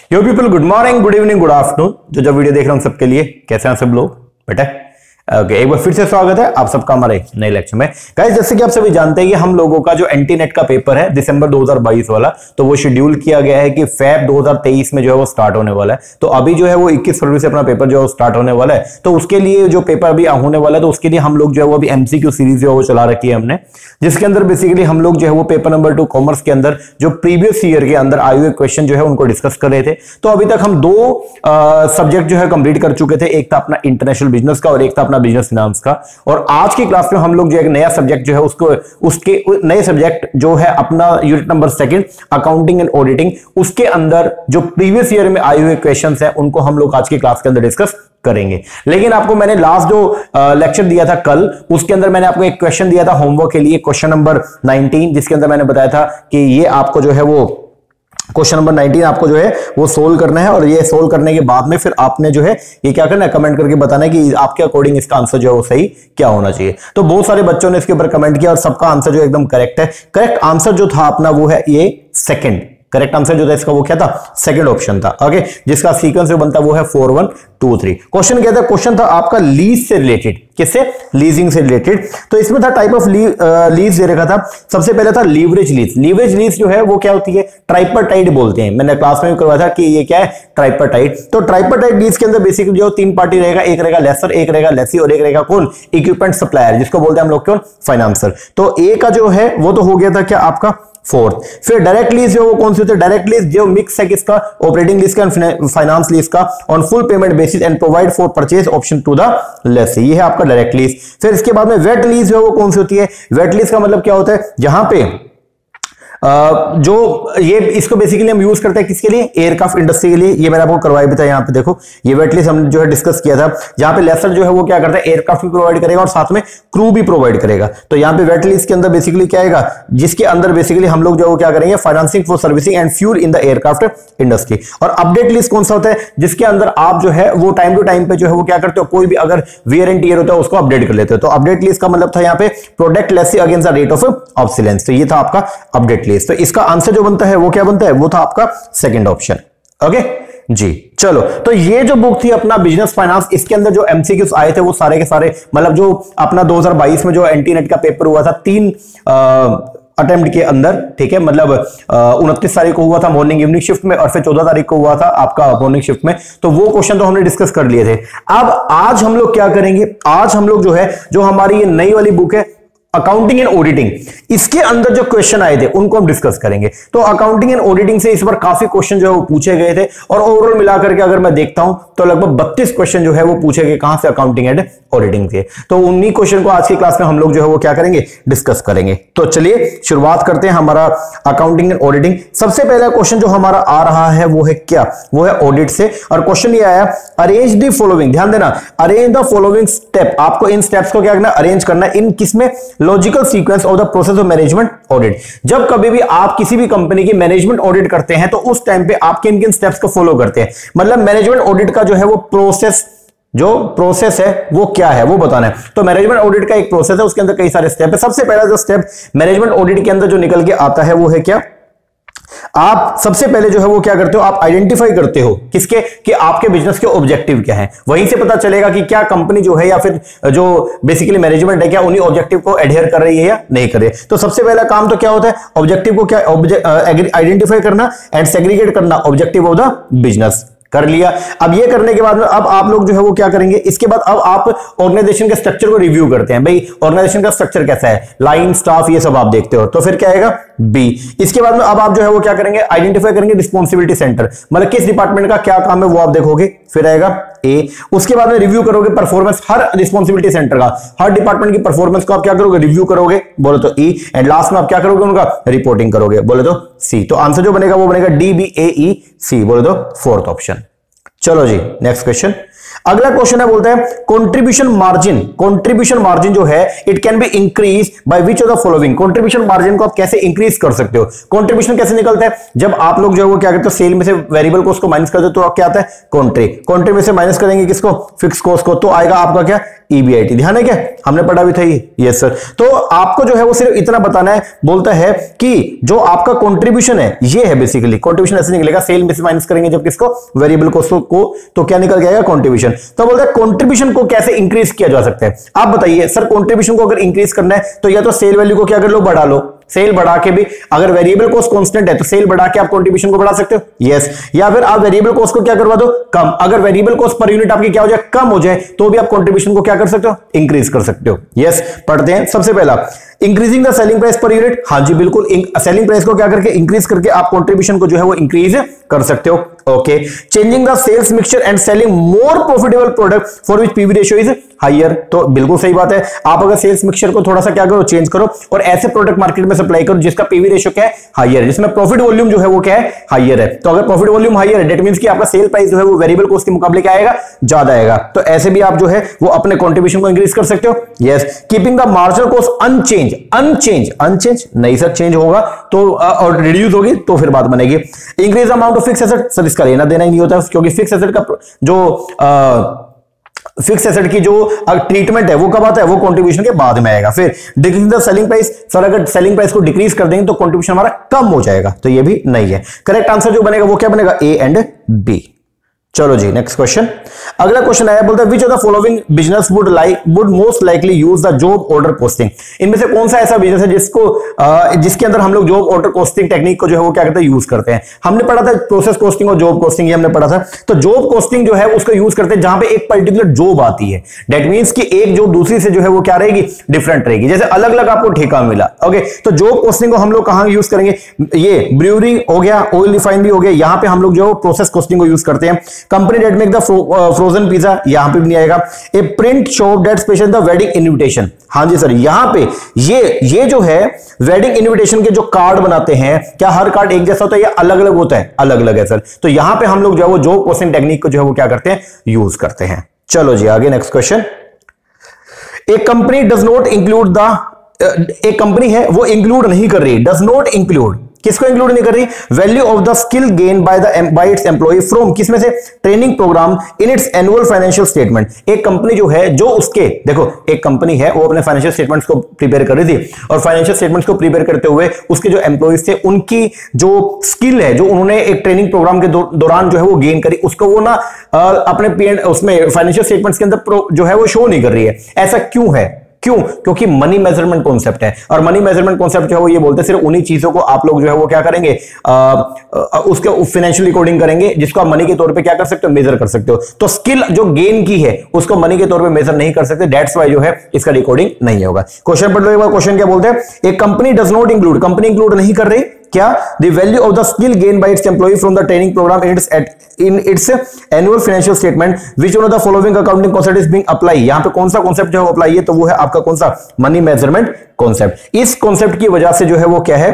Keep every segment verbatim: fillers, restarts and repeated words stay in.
यो people, good morning, good evening, good afternoon. जो जो video देख रहे हैं सबके लिए कैसे हैं सब लोग बेटा? ओके okay, एक बार फिर से स्वागत है आप सबका हमारे नए लेक्चर में। गाइस, जैसे कि आप सभी जानते हैं कि हम लोगों का जो एंटी नेट का पेपर है दिसंबर दो हज़ार बाईस वाला, तो वो शेड्यूल किया गया है कि फेब दो हज़ार तेईस में जो है वो स्टार्ट होने वाला है। तो अभी जो है वो इक्कीस फरवरी से अपना पेपर जो है वो स्टार्ट होने वाला है। तो उसके लिए जो पेपर अभी होने वाला है, तो उसके लिए हम लोग जो है वो अभी एमसीक्यू सीरीज जो है वो चला रखी है हमने, जिसके अंदर बेसिकली हम लोग जो है वो पेपर नंबर टू कॉमर्स के अंदर जो प्रीवियस ईयर के अंदर आए हुए क्वेश्चन जो है उनको डिस्कस कर रहे थे। तो अभी तक हम दो सब्जेक्ट जो है कंप्लीट कर चुके थे, एक था अपना इंटरनेशनल बिजनेस का और एक था अपना बिजनेस फाइनेंस का। और आज की क्लास में हम लोग जो एक नया सब्जेक्ट जो है उसको उसके नए सब्जेक्ट जो है अपना unit number second accounting and auditing, उसके अंदर जो प्रीवियस ईयर में आए हुए क्वेश्चंस हैं उनको हम लोग आज की क्लास के अंदर डिस्कस करेंगे। लेकिन आपको मैंने लास्ट जो लेक्चर दिया था कल, उसके अंदर मैंने आपको एक क्वेश्चन दिया था होमवर्क के लिए, क्वेश्चन नंबर नाइनटीन, जिसके अंदर मैंने बताया था कि ये आपको जो है वो क्वेश्चन नंबर नाइनटीन आपको जो है वो सोल्व करना है। और ये सोल्व करने के बाद में फिर आपने जो है ये क्या करना है, कमेंट करके बताना है कि आपके अकॉर्डिंग इसका आंसर जो है वो सही क्या होना चाहिए। तो बहुत सारे बच्चों ने इसके ऊपर कमेंट किया और सबका आंसर जो एकदम करेक्ट है। करेक्ट आंसर जो था अपना वो है ये सेकंड। करेक्ट आंसर जो था इसका वो क्या था, सेकंड ऑप्शन था। ओके, जिसका सीक्वेंस जो बनता है वो है four one two three. Question क्या था, क्वेश्चन था आपका लीज से रिलेटेड। किससे? लीजिंग से रिलेटेड। तो इसमें था टाइप ऑफ लीज दे रखा था। सबसे पहले था लीवरेज लीज। लीवरेज लीज जो है वो क्या होती है, ट्राइपार्टाइट बोलते हैं। मैंने क्लास में भी करवाया था कि ये क्या है, ट्राइपार्टाइट। तो ट्राइपार्टाइट लीज के अंदर बेसिकली जो तीन पार्टी रहेगा, एक रहेगा लेसर, एक रहेगा लेसी और एक रहेगा कौन, इक्विपमेंट सप्लायर, जिसको बोलते हैं हम लोग कौन, फाइनेंसर। तो ए का जो है वो तो हो गया था क्या आपका फोर्थ। फिर डायरेक्ट लीज जो वो कौन सी होती है, डायरेक्ट लीज जो मिक्स है किसका, ऑपरेटिंग लीज का, फाइनेंस लीज का, on full payment basis and provide for purchase option to the lessee. ये है आपका डायरेक्ट लीज। फिर इसके बाद में वेट लीज जो है वो कौन सी होती है, वेट लीज का मतलब क्या होता है, जहां पे Uh, जो ये इसको बेसिकली हम यूज करते हैं किसके लिए, एयरक्राफ्ट इंडस्ट्री के लिए। ये मैंने आपको करवाया भी था, यहाँ पे देखो ये वेटलिस्ट हम जो है डिस्कस किया था, जहां पे लेसर जो है वो क्या करता है, एयरक्राफ्ट भी प्रोवाइड करेगा और साथ में क्रू भी प्रोवाइड करेगा। तो यहाँ पे वेटलिस्ट के अंदर बेसिकली क्या आएगा, जिसके अंदर बेसिकली हम लोग जो है वो क्या करेंगे, financing for servicing and fuel in the aircraft industry. और अपडेट लिस्ट कौन सा होता है, जिसके अंदर आप जो है वो टाइम टू टाइम पे जो है वो क्या करते हो, कोई भी अगर वियर एंड टियर होता है उसको अपडेट कर लेते हो। तो अपडेट लिस्ट का मतलब था यहाँ पे product lessee against the rate of obsolescence. तो ये था आपका अपडेट लिस्ट। तो इसका आंसर जो बनता है वो क्या बनता है, वो था आपका सेकंड ऑप्शन। ओके जी, चलो। तो ये जो बुक थी अपना बिजनेस फाइनेंस, इसके अंदर जो एमसीक्यूज आए थे वो सारे के सारे, मतलब जो अपना दो हज़ार बाईस में जो एंटी नेट का पेपर हुआ था तीन अटेम्प्ट के अंदर, ठीक है, मतलब उनतीस तारीख को हुआ था मॉर्निंग इवनिंग शिफ्ट में और फिर चौदह तारीख को हुआ था आपका मॉर्निंग शिफ्ट में। तो वो क्वेश्चन तो हमने डिस्कस कर लिए थे। अब आज हम लोग क्या करेंगे, आज हम लोग जो है जो हमारी ये नई वाली बुक है अकाउंटिंग एंड ऑडिटिंग, इसके अंदर जो क्वेश्चन आए थे उनको हम डिस्कस करेंगे। तो अकाउंटिंग एंड ऑडिटिंग से इस बार काफी क्वेश्चन जो है वो पूछे गए थे और ओवरऑल मिलाकर के अगर मैं देखता हूं तो लगभग बत्तीस क्वेश्चन जो है वो पूछे गए, कहां से, अकाउंटिंग एंड ऑडिटिंग से। तो उन्हीं क्वेश्चन को आज की क्लास में हम लोग जो है वो क्या करेंगे, डिस्कस करेंगे। तो चलिए शुरुआत करते हैं हमारा अकाउंटिंग एंड ऑडिटिंग। सबसे पहला क्वेश्चन जो हमारा आ रहा है वो है क्या, वो है ऑडिट से। और क्वेश्चन ये आया, अरेंज द फॉलोइंग, ध्यान देना, अरेंज द फॉलोइंग स्टेप। आपको इन स्टेप्स को क्या करना, अरेंज करना है। इन किसमें, logical sequence of the process of management audit. जब कभी भी आप किसी भी कंपनी की मैनेजमेंट ऑडिट करते हैं तो उस टाइम पे आप किन किन स्टेप्स को फॉलो करते हैं, मतलब मैनेजमेंट ऑडिट का जो है वो प्रोसेस, जो प्रोसेस है वो क्या है वो बताना है। तो मैनेजमेंट ऑडिट का एक प्रोसेस है, उसके अंदर कई सारे स्टेप है। सबसे पहला जो स्टेप मैनेजमेंट ऑडिट के अंदर जो निकल के आता है वो है क्या, आप सबसे पहले जो है वो क्या करते हो, आप आइडेंटिफाई करते हो किसके, कि आपके बिजनेस के ऑब्जेक्टिव क्या है। वहीं से पता चलेगा कि क्या कंपनी जो है या फिर जो बेसिकली मैनेजमेंट है क्या उन्हीं ऑब्जेक्टिव को एडहेयर कर रही है या नहीं कर रही है। तो सबसे पहला काम तो क्या होता है, ऑब्जेक्टिव को क्या आइडेंटिफाई करना एंड सेग्रीगेट करना ऑब्जेक्टिव ऑफ द बिजनेस, कर लिया। अब ये करने के बाद में अब आप लोग जो है वो क्या करेंगे, इसके बाद अब आप ऑर्गेनाइजेशन के स्ट्रक्चर को रिव्यू करते हैं। भाई ऑर्गेनाइजेशन का स्ट्रक्चर कैसा है, लाइन, स्टाफ, ये सब आप देखते हो। तो फिर क्या आएगा, बी। इसके बाद में अब आप जो है वो क्या करेंगे, आइडेंटिफाई करेंगे रिस्पॉन्सिबिलिटी सेंटर, मतलब किस डिपार्टमेंट का क्या काम है वो आप देखोगे। फिर आएगा ए। उसके बाद में रिव्यू करोगे परफॉर्मेंस, हर रिस्पॉन्सिबिलिटी सेंटर का, हर डिपार्टमेंट की परफॉर्मेंस को आप क्या करोगे, रिव्यू करोगे, बोले तो ई। एंड लास्ट में आप क्या करोगे, उनका रिपोर्टिंग करोगे, बोले तो सी। तो आंसर जो बनेगा वो बनेगा डी बी ए ई सी, बोले तो फोर्थ ऑप्शन। चलो जी, नेक्स्ट क्वेश्चन। अगला क्वेश्चन है, बोलता है कंट्रीब्यूशन मार्जिन। कंट्रीब्यूशन मार्जिन जो है it can be increase by which of the following. Contribution margin को आप कैसे इंक्रीज कर सकते हो, कंट्रीब्यूशन कैसे निकलता है, जब आप लोग जो है वो क्या करते हो, सेल में से वेरिएबल कॉस्ट को माइनस कर दो तो क्या आता है, कॉन्ट्री। कॉन्ट्री में से माइनस करेंगे किसको, फिक्स कॉस्ट को, तो आएगा आपका क्या, ईबीआईटी, ध्यान है क्या, हमने पढ़ा भी था ये, यस सर। तो आपको जो है वो सिर्फ इतना बताना है, बोलता है कि जो आपका कंट्रीब्यूशन है ये है बेसिकली, कंट्रीब्यूशन ऐसे निकलेगा, सेल में से माइनस करेंगे जब किसको, वेरिएबल कॉस्ट को, तो क्या निकल जाएगा, कंट्रीब्यूशन। तो बोलता है कंट्रीब्यूशन को कैसे इंक्रीज किया जा सकता है। आप बताइए सर, कंट्रीब्यूशन को अगर इंक्रीज करना है तो या तो सेल वैल्यू को क्या कर लो, बढ़ा लो, सेल बढ़ा के भी, अगर वेरिएबल कॉस्ट कांस्टेंट है तो सेल बढ़ा के आप कंट्रीब्यूशन को बढ़ा सकते हो, यस। या फिर आप वेरिएबल कॉस्ट को क्या करवा दो, कम, अगर वेरिएबल कॉस्ट पर यूनिट आपकी क्या हो जाए, कम हो जाए, तो भी आप कंट्रीब्यूशन को क्या कर सकते हो, इंक्रीज कर सकते हो, यस। पढ़ते हैं सबसे पहला, increasing the selling price per unit, हाँ जी बिल्कुल, सेलिंग प्राइस को क्या करके इंक्रीज करके आप कंट्रीब्यूशन को जो है वो इंक्रीज कर सकते हो, okay. Changing the sales mixture and selling more profitable product for which PV ratio is higher, तो बिल्कुल सही बात है, आप अगर सेल्स मिक्सचर को थोड़ा सा क्या करो, चेंज करो और ऐसे प्रोडक्ट मार्केट में सप्लाई करो जिसका पीवी रेशियो क्या है, हायर है, जिसमें प्रॉफिट वॉल्यूम जो है वो क्या है, हायर है। तो अगर प्रॉफिट वॉल्यूम हायर है दैट मींस कि आपका सेल प्राइस जो है वो वेरिएबल कॉस्ट के मुकाबले क्या आएगा, ज्यादा आएगा। तो ऐसे भी आप जो है वो अपने कंट्रीब्यूशन को इंक्रीज कर सकते हो, yes. Keeping the marginal cost unchange, unchange unchange नहीं सर, चेंज होगा तो और रिड्यूस होगी तो फिर बात बनेगी। Increase amount of fix asset, sir इसका लेना देना ही नहीं होता क्योंकि फिक्स एसेट का जो फिक्स एसेट की जो ट्रीटमेंट है वो कब आता है, वो कंट्रीब्यूशन के बाद में आएगा। फिर decrease the selling price, sir अगर सेलिंग प्राइस को डिक्रीज कर देंगे तो कंट्रीब्यूशन हमारा कम हो जाएगा, तो ये भी नहीं है। करेक्ट आंसर जो बनेगा वो क्या बनेगा, ए एंड बी। चलो जी नेक्स्ट क्वेश्चन, अगला क्वेश्चन आया, बोलता है which of the following business would like would most likely use the job order costing, इनमें से कौन सा ऐसा बिजनेस है जिसको आ, जिसके अंदर हम लोग जॉब ऑर्डर कॉस्टिंग टेक्निक को जो है वो क्या करते हैं, यूज करते हैं। हमने पढ़ा था प्रोसेस कॉस्टिंग और जॉब कॉस्टिंग, ये हमने पढ़ा था। तो जॉब कॉस्टिंग जो है उसको यूज करते हैं जहां पे एक पर्टिकुलर जॉब आती है, दैट मींस कि एक जॉब दूसरी से जो है वो क्या रहेगी, डिफरेंट रहेगी, जैसे अलग अलग आपको ठेका मिला, ओके। तो जॉब कॉस्टिंग को हम लोग कहां यूज करेंगे, ये ब्रूअरी हो गया, ऑयल रिफाइनरी हो गया, यहां पे हम लोग जो प्रोसेस कॉस्टिंग को यूज करते हैं। Company that make the frozen pizza, यहां पे भी नहीं आएगा। A print shop that special the wedding invitation, हाँ जी सर, यहां पे ये ये जो है वेडिंग इनविटेशन के जो कार्ड बनाते हैं, क्या हर कार्ड एक जैसा होता है या अलग अलग होता है, अलग अलग है सर। तो यहां पे हम लोग जो है वो जॉब कॉस्टिंग टेक्निक को जो है वो क्या करते हैं, यूज करते हैं। चलो जी आगे next question, a company does not include the, एक कंपनी है वो इंक्लूड नहीं कर रही, डज नॉट इंक्लूड, किसको इंक्लूड नहीं कर रही, value of the skill gain by the by its employ from, किसमें से, training program in its annual financial statement. एक कंपनी जो है जो उसके, देखो एक कंपनी है वो अपने फाइनेंशियल स्टेटमेंट्स को प्रिपेयर कर रही थी और फाइनेंशियल स्टेटमेंट्स को प्रिपेयर करते हुए उसके जो एम्प्लॉयज थे उनकी जो स्किल है जो उन्होंने एक ट्रेनिंग प्रोग्राम के दौरान जो है वो गेन करी, उसको वो ना अपने पी उसमें फाइनेंशियल स्टेटमेंट्स के अंदर जो है वो शो नहीं कर रही है। ऐसा क्यों है, क्यों, क्योंकि मनी मेजरमेंट कॉन्सेप्ट है और मनी मेजरमेंट कॉन्सेप्ट जो है वो ये बोलते हैं सिर्फ उन्हीं चीजों को आप लोग जो है वो क्या करेंगे, आ, उसके फाइनेंशियल रिकॉर्डिंग करेंगे जिसको आप मनी के तौर पे क्या कर सकते हो, मेजर कर सकते हो। तो स्किल जो गेन की है उसको मनी के तौर पे मेजर नहीं कर सकते, दैट्स वाई जो है इसका रिकॉर्डिंग नहीं होगा। क्वेश्चन पढ़ लो एक बार, क्वेश्चन क्या बोलते हैं, एक company does not include, company include नहीं कर रही क्या, the value of the skill gain by its employ from the training program in its in its annual financial statement, which one of the following accounting concept is being apply, यहां पे कौन सा concept जो है apply है, तो वो है आपका कौन सा, मनी मेजरमेंट कॉन्सेप्ट। इस कॉन्सेप्ट की वजह से जो है वो क्या है,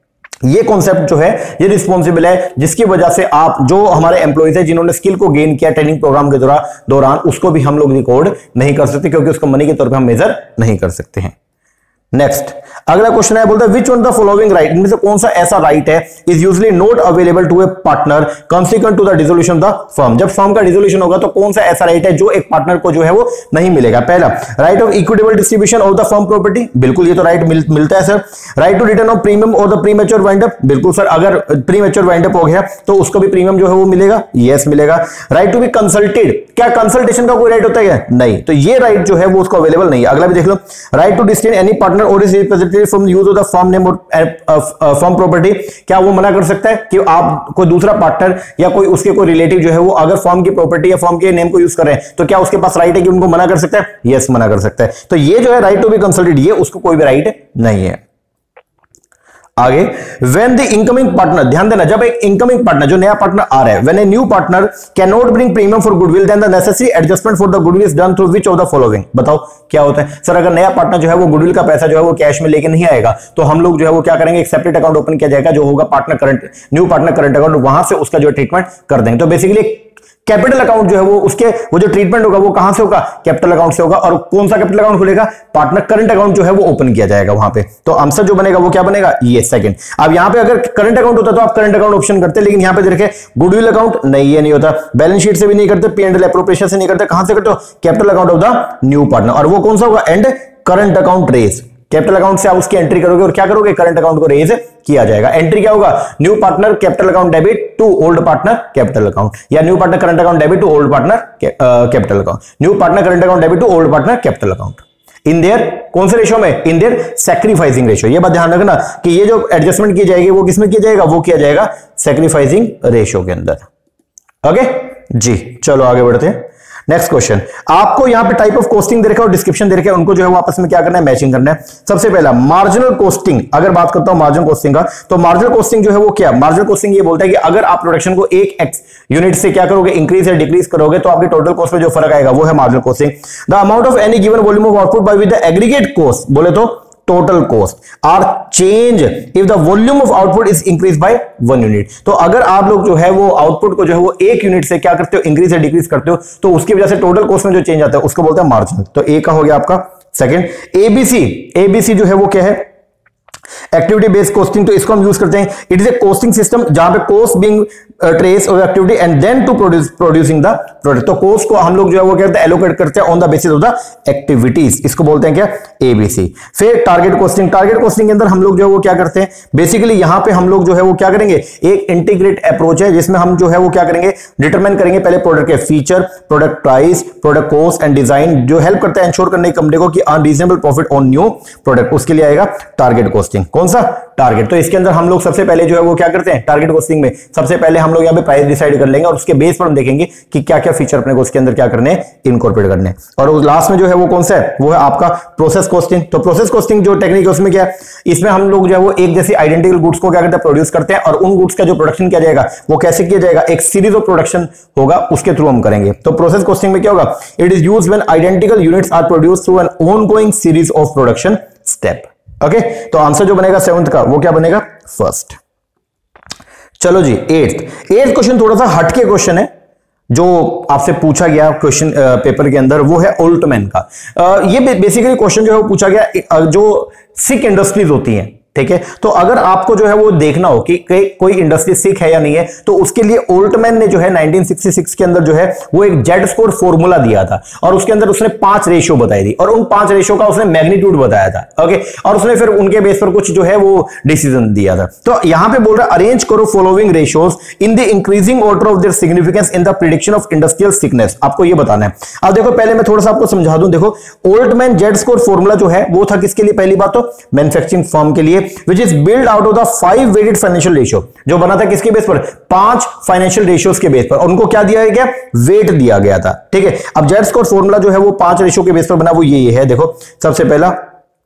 ये कॉन्सेप्ट जो है ये रिस्पॉन्सिबल है जिसकी वजह से आप जो हमारे एम्प्लॉइज है जिन्होंने स्किल को गेन किया ट्रेनिंग प्रोग्राम के दौरान उसको भी हम लोग रिकॉर्ड नहीं कर सकते क्योंकि उसको मनी के तौर पे हम मेजर नहीं कर सकते हैं। नेक्स्ट अगला क्वेश्चन है, बोलता है which one the following right, इनमें से कौन सा ऐसा राइट है is usually not available to a partner consequent to the dissolution of the firm, जब फर्म का डिसोल्यूशन होगा तो कौन सा ऐसा राइट है जो एक पार्टनर को जो है वो नहीं मिलेगा। पहला, right of equitable distribution of the firm property, बिल्कुल ये तो राइट मिल, मिलता है sir. Right to return of premium और द प्रीमेच्योर वाइंड अप, बिल्कुल सर, अगर प्रीमेच्योर वाइंड अप हो गया तो उसको भी प्रीमियम जो है वो मिलेगा, यस मिलेगा। राइट टू बी कंसल्टेड, क्या कंसल्टेशन का कोई राइट होता है क्या, नहीं, तो ये राइट जो है वो उसको अवेलेबल नहीं है। अगला भी देख लो, राइट टू डिस्टिन एनी पार्टनर और is representative from use of the firm name और फर्म प्रॉपर्टी, क्या वो मना कर सकता है कि आप कोई दूसरा पार्टनर या कोई उसके कोई रिलेटिव जो है वो अगर फर्म की प्रॉपर्टी या फर्म के नेम को यूज कर रहे हैं तो क्या उसके पास राइट है कि उनको मना कर सकता है, यस मना कर सकता है। तो ये जो है राइट टू बी कंसल्टेड, ये उसको कोई भी राइट नहीं है। आगे, when the incoming partner, ध्यान देना, जब एक इनकमिंग पार्टनर जो नया पार्टनर आ रहा है, when a new partner cannot bring premium for goodwill, then the necessary adjustment for the goodwill is done through which of the following, बताओ क्या होता है सर। अगर नया पार्टनर जो है वो गुडविल का पैसा जो है वो कैश में लेके नहीं आएगा तो हम लोग जो है वो क्या करेंगे, एक सेपरेट अकाउंट ओपन किया जाएगा जो होगा partner current, new partner current account, वहां से उसका जो ट्रीटमेंट कर देंगे। तो बेसिकली कैपिटल अकाउंट जो है वो उसके वो जो ट्रीटमेंट होगा वो कहां से होगा, कैपिटल अकाउंट से होगा। और कौन सा कैपिटल अकाउंट खुलेगा, पार्टनर करंट अकाउंट जो है वो ओपन किया जाएगा वहां पे। तो आंसर जो बनेगा वो क्या बनेगा, ये सेकंड। अब यहां पे अगर करंट अकाउंट होता तो आप करंट अकाउंट ऑप्शन करते, लेकिन यहां पे देखिए गुडविल अकाउंट नहीं, ये नहीं होता, बैलेंस शीट से भी नहीं करते, पी एंड एल एप्रोप्रिएशन से नहीं करते, कहां से करते हो, capital account of the new partner. और वो कौन सा होगा, and current account raise, capital account से आप उसकी एंट्री करोगे और क्या करोगे, करंट अकाउंट को रेज किया जाएगा। एंट्री क्या होगा, new partner capital account debit to old partner capital account, या new partner current account debit to old partner capital account, new partner current account debit to old partner capital account in their कौन से ratio में, in their sacrificing ratio. ये बात ध्यान रखना कि ये जो एडजस्टमेंट की जाएगी वो किसमें किया जाएगा, वो किया जाएगा सैक्रिफाइसिंग रेशियो के अंदर। ओके जी, चलो आगे बढ़ते हैं। नेक्स्ट क्वेश्चन, आपको यहां पे टाइप ऑफ कॉस्टिंग दे रखा है और डिस्क्रिप्शन दे रखा है, उनको जो है वो आपस में क्या करना है, मैचिंग करना है। सबसे पहला मार्जिनल कॉस्टिंग, अगर बात करता हूं मार्जिनल कॉस्टिंग का, तो मार्जिनल कॉस्टिंग जो है वो क्या, मार्जिनल कॉस्टिंग ये बोलता है कि अगर आप प्रोडक्शन को एक एक्स यूनिट से क्या करोगे, इंक्रीज या डिक्रीज करोगे, तो आपकी टोटल कॉस्ट में जो फर्क आएगा वो है marginal costing. The amount of any given volume of output by with the aggregate cost, बोले तो total cost are change if the volume of output is increase by one unit. तो अगर आप लोग जो है वो आउटपुट को जो है वो एक यूनिट से क्या करते हो, इंक्रीज या डिक्रीज करते हो, तो उसकी वजह से टोटल कॉस्ट में जो चेंज आता है उसको बोलते हैं मार्जिनल। तो ए का हो गया आपका सेकंड। एबीसी, एबीसी जो है वो क्या है, एक्टिविटी बेस्ड कॉस्टिंग। तो इसको हम यूज करते हैं, it is a costing system जहां पे cost being trace of activity and then to produce producing the product. तो कॉस्ट को हम लोग जो है वो कहते हैं एलोकेट करते हैं on the basis of the activities, इसको बोलते हैं क्या, एबीसी। फिर टारगेट कॉस्टिंग, टारगेट कॉस्टिंग के अंदर हम लोग जो है वो क्या करते हैं, बेसिकली यहां पे हम लोग जो है वो क्या करेंगे, एक इंटीग्रेट अप्रोच है जिसमें हम जो है वो क्या करेंगे, डिटरमाइन करेंगे पहले प्रोडक्ट के feature, product price, product cost and design, जो हेल्प करता है इंश्योर करने की कंपनी को कि earn reasonable profit on new product, उसके लिए आएगा टारगेट कॉस्टिंग। कौन सा, टारगेट। तो इसके अंदर हम लोग सबसे पहले जो है वो क्या करते हैं, टारगेट कॉस्टिंग में सबसे पहले हम लोग यहां पे प्राइस डिसाइड कर लेंगे और उसके बेस पर हम देखेंगे कि क्या क्या फीचर अपने को उसके अंदर क्या करने हैं, इनकॉर्पोरेट करने हैं। और लास्ट में जो है वो कौन सा है, वो है आपका प्रोसेस कॉस्टिंग। तो प्रोसेस कॉस्टिंग जो टेक्निक है उसमें क्या है, इसमें हम लोग जो है वो एक जैसी आइडेंटिकल गुड्स को क्या करते हैं, प्रोड्यूस करते हैं, और उन गुड्स का जो प्रोडक्शन किया जाएगा वो कैसे किया जाएगा, एक सीरीज ऑफ प्रोडक्शन होगा उसके थ्रू हम करेंगे। तो प्रोसेस कॉस्टिंग में क्या होगा, it is used when identical units are produced through an ongoing series of production step. Okay, तो आंसर जो बनेगा सेवंथ का वो क्या बनेगा, फर्स्ट। चलो जी, एट्थ एट्थ क्वेश्चन थोड़ा सा हटके क्वेश्चन है जो आपसे पूछा गया क्वेश्चन पेपर के अंदर, वो है ओल्टमैन का। आ, ये बेसिकली क्वेश्चन जो है वो पूछा गया, जो सिक इंडस्ट्रीज होती हैं, ठीक है। तो अगर आपको जो है वो देखना हो कि कोई इंडस्ट्री सिक है या नहीं है, तो उसके लिए ओल्टमैन ने जो है नाइनटीन सिक्सटी सिक्स के अंदर जो है वो एक जेड स्कोर फॉर्मूला दिया था, और उसके अंदर उसने पांच रेशियो बताई थी, और उन पांच रेशियो का उसने मैग्नीट्यूड बताया था। ओके, और उसने फिर उनके बेस पर कुछ जो है वो डिसीजन दिया था। तो यहां पे बोल रहा है, अरेंज करो following ratios in the increasing order of their significance in the prediction of industrial sickness. आपको ये बताना है। अब देखो, पहले मैं थोड़ा सा आपको समझा दूं। देखो, ओल्टमैन जेड स्कोर फॉर्मूला जो है वो था किसके लिए, पहली बात तो मैन्युफैक्चरिंग फर्म के लिए, which is built out of the five weighted financial ratio, जो बना था किसके बेस पर, पांच फाइनेंशियल रेशियोज के बेस पर, और उनको क्या दिया गया, वेट दिया गया था। ठीक है, अब जेड स्कोर फॉर्मूला जो है वो पांच रेशियो के बेस पर बना, वो ये है। देखो, सबसे पहला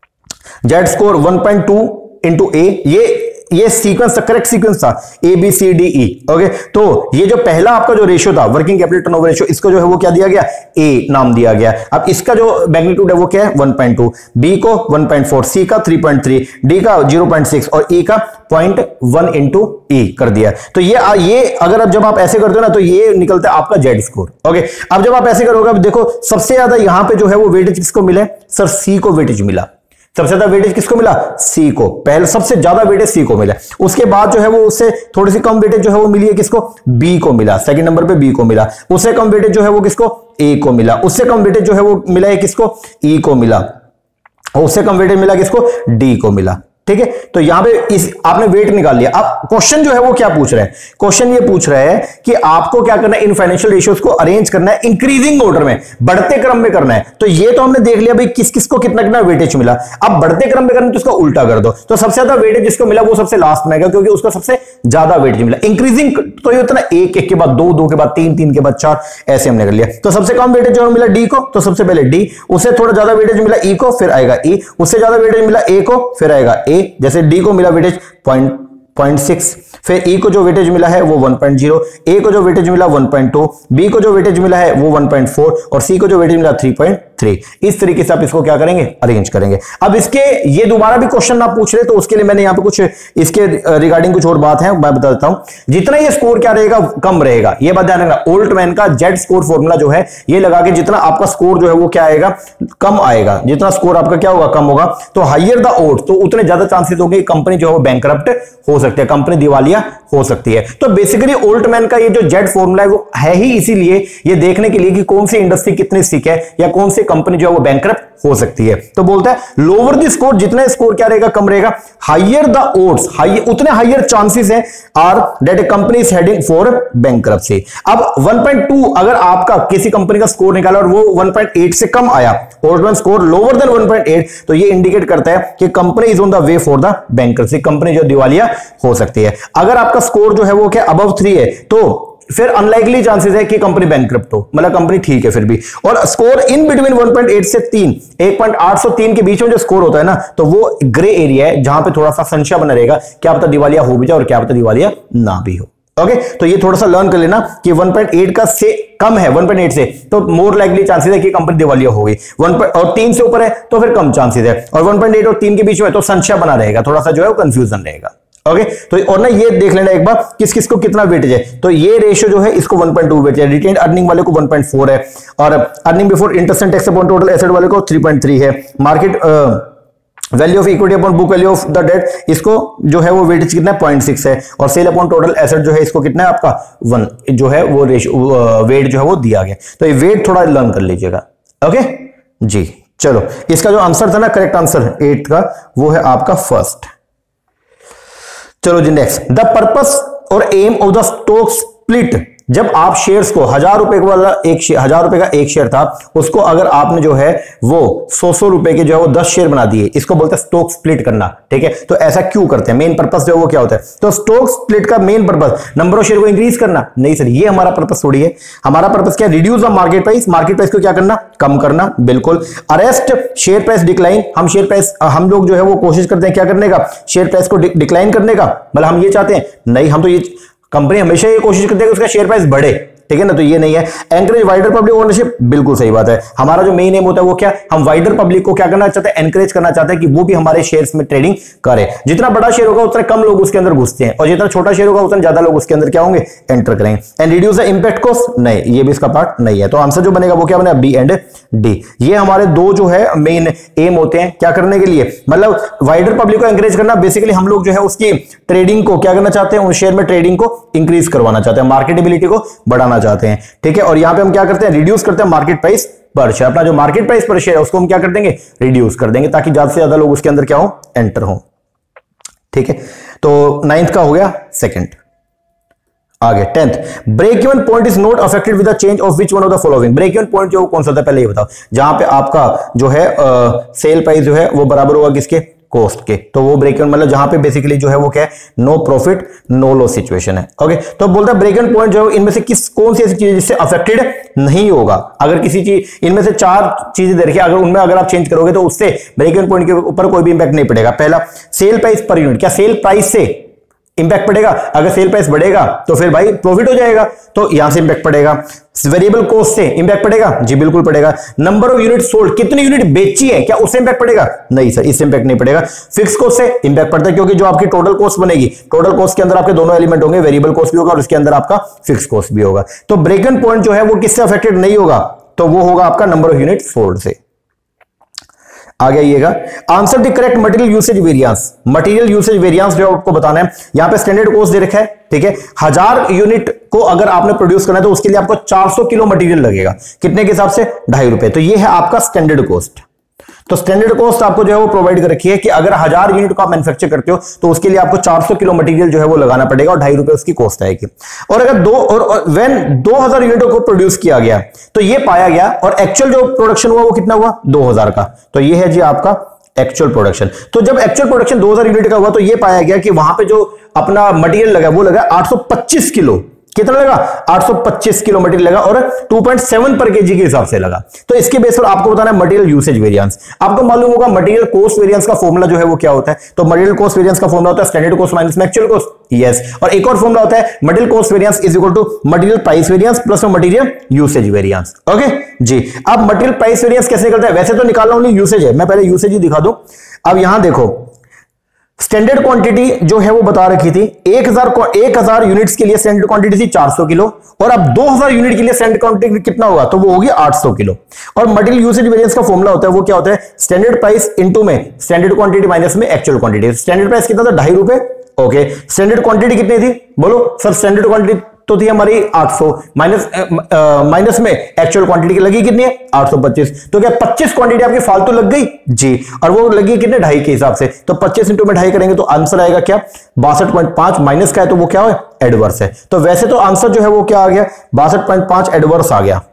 Z score one point two into A, ये ये सीक्वेंस, करेक्ट सीक्वेंस था, A B C D E. Okay, तो ये जो पहला आपका जो रेशियो था, वर्किंग कैपिटल टर्नओवर रेशियो, इसको जो है वो क्या दिया गया, ए नाम दिया गया। अब इसका जो मैग्नीट्यूड है वो क्या है, वन पॉइंट टू, बी को वन पॉइंट फोर, सी का थ्री पॉइंट थ्री, डी का ज़ीरो पॉइंट सिक्स और ई का zero point one into E कर दिया। तो ये ये अगर अब जब आप ऐसे करते हो ना, तो ये निकलता है आपका जेड स्कोर। ओके, अब जब आप ऐसे करोगे, अब देखो सबसे ज्यादा यहां पे जो है वो वेटेज किसको मिले, सर सी को वेटेज मिला। सबसे ज्यादा वेटेज किसको मिला, सी को। पहले सबसे ज्यादा वेटेज सी को मिला। उसके बाद जो है वो उससे थोड़ी सी कम वेटेज जो है वो मिली है किसको, बी को मिला। सेकंड नंबर पे बी को मिला। उससे कम वेटेज जो है वो किसको, ए को मिला। उससे कम वेटेज जो है वो मिला है किसको, ई को मिला। और उससे कम वेटेज मिला किसको, डी को मिला। ठीक है, तो यहां पे इस आपने वेट निकाल लिया। अब क्वेश्चन जो है वो क्या पूछ रहा है, क्वेश्चन ये पूछ रहा है कि आपको क्या करना है, इन फाइनेंशियल रेशियोज को अरेंज करना है इंक्रीजिंग ऑर्डर में, बढ़ते क्रम में करना है। तो ये तो हमने देख लिया भाई किस किस को कितना कितना वेटेज मिला। अब बढ़ते क्रम में करना तो उसका उल्टा कर दो। तो सबसे ज्यादा वेटेज जिसको मिला वो सबसे लास्ट में आएगा, क्योंकि उसको सबसे ज्यादा वेटेज मिला। इंक्रीजिंग तो ये होता है ना, एक एक के बाद दो, दो के बाद तीन, तीन के बाद चार, ऐसे हमने कर लिया। तो सबसे कम वेटेज जो मिला डी को, तो सबसे पहले डी। उससे थोड़ा ज्यादा वेटेज मिला ई को, फिर आएगा ई। उससे ज्यादा वेटेज मिला ए को, फिर आएगा ए। जैसे डी को मिला वेटेज पॉइंट पॉइंट सिक्स, फिर ई को जो वेटेज मिला है वो वन पॉइंट ज़ीरो, ए को जो वेटेज मिला वन पॉइंट टू, बी को जो वेटेज मिला है वो वन पॉइंट फोर और सी को जो वेटेज मिला थ्री पॉइंट थ्री। इस तरीके से आप इसको क्या करेंगे, अरेंज करेंगे। अब इसके ये दोबारा भी क्वेश्चन आप पूछ रहे तो उसके लिए मैंने यहां पे कुछ इसके रिगार्डिंग कुछ और बात है मैं बता देता हूं। जितना ये स्कोर क्या रहेगा, कम रहेगा, ये बात ध्यान रखना। ओल्टमैन का जेड स्कोर फॉर्मूला जो है ये लगा के जितना आपका स्कोर जो है वो क्या आएगा, कम आएगा। जितना स्कोर आपका क्या होगा, कम होगा, तो हायर द ओड तो उतने ज्यादा चांसेस होंगे कंपनी जो है वो बैंकरप्ट हो सकती है, कंपनी दिवालिया हो सकती है। तो बेसिकली ओल्टमैन का ये जो जेड फॉर्मूला है वो है ही इसीलिए ये देखने के लिए कि कौन सी इंडस्ट्री कितनी सिक है या कौन सी कंपनी जो है वो बैंकरप्ट हो सकती है। तो बोलता है लोअर द स्कोर, जितना स्कोर क्या रहेगा, कम रहेगा, हायर द ओड्स हाई उतने हायर चांसेस हैं are that a company is heading for bankruptcy. अब वन पॉइंट टू अगर आपका किसी कंपनी का स्कोर निकाला और वो वन पॉइंट एट से कम आया, Altman score lower than one point eight, तो ये इंडिकेट करता है कि company is on the way for the bankruptcy, company जो दिवालिया हो सकती है। अगर आपका स्कोर जो है वो क्या अबव थ्री है तो फिर अनलाइकली चांसेस है कि कंपनी बैंकरप्ट हो, मतलब कंपनी ठीक है फिर भी। और score in between one point eight से तीन, एक पॉइंट आठ सौ तीन के बीच में जो स्कोर होता है ना, तो वो ग्रे एरिया है जहां पे थोड़ा सा संशय बना रहेगा, क्या पता दिवालिया हो भी जाए और क्या पता दिवालिया ना भी हो। ओके, तो ये थोड़ा सा लर्न कर लेना कि वन पॉइंट एट का से कम है, वन पॉइंट एट से, तो मोर लाइकली चांसेस है कि कंपनी दिवालिया होगी। वन और तीन से ऊपर है तो फिर कम चांसेस है, और वन पॉइंट एट और तीन के बीच में तो संशय बना रहेगा, थोड़ा सा जो है वो कंफ्यूजन रहेगा। ओके okay, तो और ना ये देख लेना एक बार किस किस को कितना वेटेज है। तो ये रेशियो जो है इसको वन पॉइंट टू वेटेज है, रिटेन्ड अर्निंग वाले को वन पॉइंट फोर है, और earning before interest and tax upon total asset वाले को थ्री पॉइंट थ्री है। Market value of equity upon book value of the debt इसको जो है वो वेटेज कितना है, पॉइंट सिक्स है, और सेल अपॉन टोटल एसेट जो है इसको कितना है आपका वन जो है वो रेशियो वेट जो है वो दिया गया। तो ये वेट थोड़ा लर्न कर लीजिएगा। ओके जी, चलो इसका जो आंसर था ना, करेक्ट आंसर एट का, वो है आपका फर्स्ट। चलो जी नेक्स्ट, द पर्पस और aim of the stock split. जब आप शेयर्स को हजार रुपए वाला एक हजार रुपए का एक शेयर था, उसको अगर आपने जो है वो सौ सौ रुपए के जो है वो दस शेयर बना दिए, इसको बोलते हैं स्टॉक स्प्लिट करना। ठीक है, तो ऐसा क्यों करते हैं, मेन पर्पस जो है वो क्या होता है। तो स्टॉक स्प्लिट का main purpose number of share को इंक्रीज करना नहीं सर, ये हमारा पर्पस थोड़ी है। हमारा पर्पस क्या, reduce the market price, market price को क्या करना, कम करना, बिल्कुल। अरेस्ट शेयर प्राइस डिक्लाइन, हम शेयर प्राइस हम लोग जो है वो कोशिश करते हैं क्या करने का, शेयर प्राइस को डिक्लाइन करने का, मतलब हम ये चाहते हैं नहीं, हम तो ये कंपनी हमेशा ये कोशिश करती है कि उसका शेयर प्राइस बढ़े, ठीक है ना, तो ये नहीं है। एनकरेज वाइडर पब्लिक ओनरशिप, बिल्कुल सही बात है। हमारा जो मेन एम होता है वो क्या, हम वाइडर पब्लिक को क्या करना चाहते हैं, एनकरेज करना चाहते हैं कि वो भी हमारे शेयर्स में ट्रेडिंग करे। जितना बड़ा शेयर होगा उतना कम लोग उसके अंदर घुसते हैं, और जितना छोटा शेयर होगा उतना ज्यादा लोग उसके अंदर क्या होंगे, एंटर करेंगे। And reduce the impact cost, नहीं ये भी इसका पार्ट नहीं है। तो आंसर जो बनेगा वो क्या बनेगा, बी एंड डी। ये हमारे दो जो है मेन एम होते हैं क्या करने के लिए, मतलब वाइडर पब्लिक को एनकरेज करना। बेसिकली हम लोग जो है उसकी ट्रेडिंग को क्या करना चाहते हैं, उस शेयर में ट्रेडिंग को इंक्रीज करवाना चाहते हैं, मार्केटेबिलिटी को बढ़ाना चाहते हैं। ठीक है, और यहां पे हम क्या करते हैं, रिड्यूस करते हैं मार्केट प्राइस पर शेयर। अपना जो मार्केट प्राइस पर शेयर है उसको हम क्या कर देंगे, रिड्यूस कर देंगे, ताकि ज्यादा से ज्यादा लोग उसके अंदर क्या हो, एंटर हो। ठीक है, तो नाइन्थ का हो गया सेकंड। आगे tenth, break even point is not affected with the change of which one of the following. Break even point जो कौन सा था पहले ये बताओ, जहां पे आपका जो है सेल प्राइस जो है वो बराबर होगा किसके, कॉस्ट के। तो वो ब्रेक इवन मतलब जहां पे बेसिकली जो है वो क्या है, no profit no loss situation है। ओके, तो बोलता है ब्रेक इवन पॉइंट जो है इनमें से किस कौन सी ऐसी चीज जिससे अफेक्टेड नहीं होगा। अगर किसी चीज इनमें से चार चीजें देखिए, अगर उनमें अगर आप चेंज करोगे तो उससे ब्रेक इवन पॉइंट के ऊपर कोई भी इंपैक्ट नहीं पड़ेगा। पहला, सेल प्राइस पर यूनिट, क्या सेल प्राइस से इंपैक्ट पड़ेगा, अगर सेल प्राइस बढ़ेगा तो फिर भाई प्रॉफिट हो जाएगा, तो यहां से इंपैक्ट पड़ेगा। वेरिएबल कॉस्ट से इंपैक्ट पड़ेगा, जी बिल्कुल पड़ेगा। नंबर ऑफ यूनिट सोल्ड, कितनी यूनिट बेची है, क्या उससे इंपैक्ट पड़ेगा, नहीं सर इससे इंपैक्ट नहीं पड़ेगा। फिक्स कॉस्ट से इंपैक्ट पड़ता है, क्योंकि जो आपकी टोटल कॉस्ट बनेगी, टोटल कॉस्ट के अंदर आपके दोनों एलिमेंट होंगे, वेरिएबल कॉस्ट भी होगा और उसके अंदर आपका फिक्स कॉस्ट भी होगा। तो ब्रेक इवन पॉइंट जो है वो किससे अफेक्टेड नहीं होगा, तो वो होगा आपका नंबर ऑफ यूनिट सोल्ड से। आगे आइएगा, answer the correct material usage variance. Material usage variance जो आपको बताना है, यहां पे स्टैंडर्ड कॉस्ट दे रखा है। ठीक है, हजार यूनिट को अगर आपने प्रोड्यूस करना है तो उसके लिए आपको चार सौ किलो मटेरियल लगेगा, कितने के हिसाब से, ढाई रुपए। तो ये है आपका स्टैंडर्ड कॉस्ट। तो स्टैंडर्ड कॉस्ट आपको जो है वो प्रोवाइड कर रखी है कि अगर हजार यूनिट को आप मैन्युफैक्चर करते हो तो उसके लिए आपको चार सौ किलो मटेरियल जो है वो लगाना पड़ेगा और ढाई रुपए उसकी कॉस्ट आएगी। और अगर दो और व्हेन दो हजार यूनिटों को प्रोड्यूस किया गया तो ये पाया गया, और एक्चुअल जो प्रोडक्शन हुआ वो कितना हुआ, दो हजार का। तो ये है जी आपका एक्चुअल प्रोडक्शन। तो जब एक्चुअल प्रोडक्शन दो हजार यूनिट का हुआ तो ये पाया गया कि वहां पे जो अपना मटेरियल लगा वो लगा आठ सौ पच्चीस किलो, कितना लगा, आठ सौ पच्चीस किलो मटेरियल लगा और two point seven per kg के हिसाब से लगा। तो इसके बेस पर आपको बताना है मटेरियल यूसेज वेरिएंस। आपको मालूम होगा मटेरियल कॉस्ट वेरिएंस का फॉर्मूला जो है वो क्या होता है, तो मटेरियल कॉस्ट वेरिएंस का फॉर्मूला होता है स्टैंडर्ड कॉस्ट माइनस में एक्चुअल कॉस्ट, यस। और एक और फॉर्मूला होता है material cost variance is equal to material price variance plus material usage variance, okay जी। अब मटेरियल प्राइस वेरिएंस कैसे निकलता है, वैसे तो निकालना ओनली यूसेज है, मैं पहले यूसेज ही दिखा दूं। अब यहां देखो स्टैंडर्ड क्वांटिटी जो है वो बता रखी थी एक हजार यूनिट्स के लिए स्टैंडर्ड क्वांटिटी थी चार सौ किलो, और अब दो हज़ार यूनिट के लिए स्टैंडर्ड क्वांटिटी कितना होगा, तो वो होगी आठ सौ किलो। और मटेरियल यूसेज वेरिएंस का फॉर्मूला होता है वो क्या होता है, स्टैंडर्ड प्राइस इनटू में स्टैंडर्ड क्वांटिटी माइनस में एक्चुअल क्वांटिटी। स्टैंडर्ड प्राइस कितना था, ढाई रुपए, ओके। स्टैंडर्ड क्वांटिटी कितनी थी, बोलो सर, स्टैंडर्ड क्वांटिटी तो थी हमारी आठ सौ, माइनस माइनस में एक्चुअल क्वांटिटी की लगी कितनी है, आठ सौ पच्चीस। तो क्या पच्चीस क्वांटिटी आपकी फालतू लग गई जी, और वो लगी कितने, ढाई के हिसाब से। तो पच्चीस इंटू में ढाई करेंगे तो आंसर आएगा क्या, बासठ पॉइंट पांच। माइनस का है तो वो क्या है, एडवर्स है। तो वैसे तो आंसर जो है वो क्या आ गया, बासठ पॉइंट पांच एडवर्स आ गया,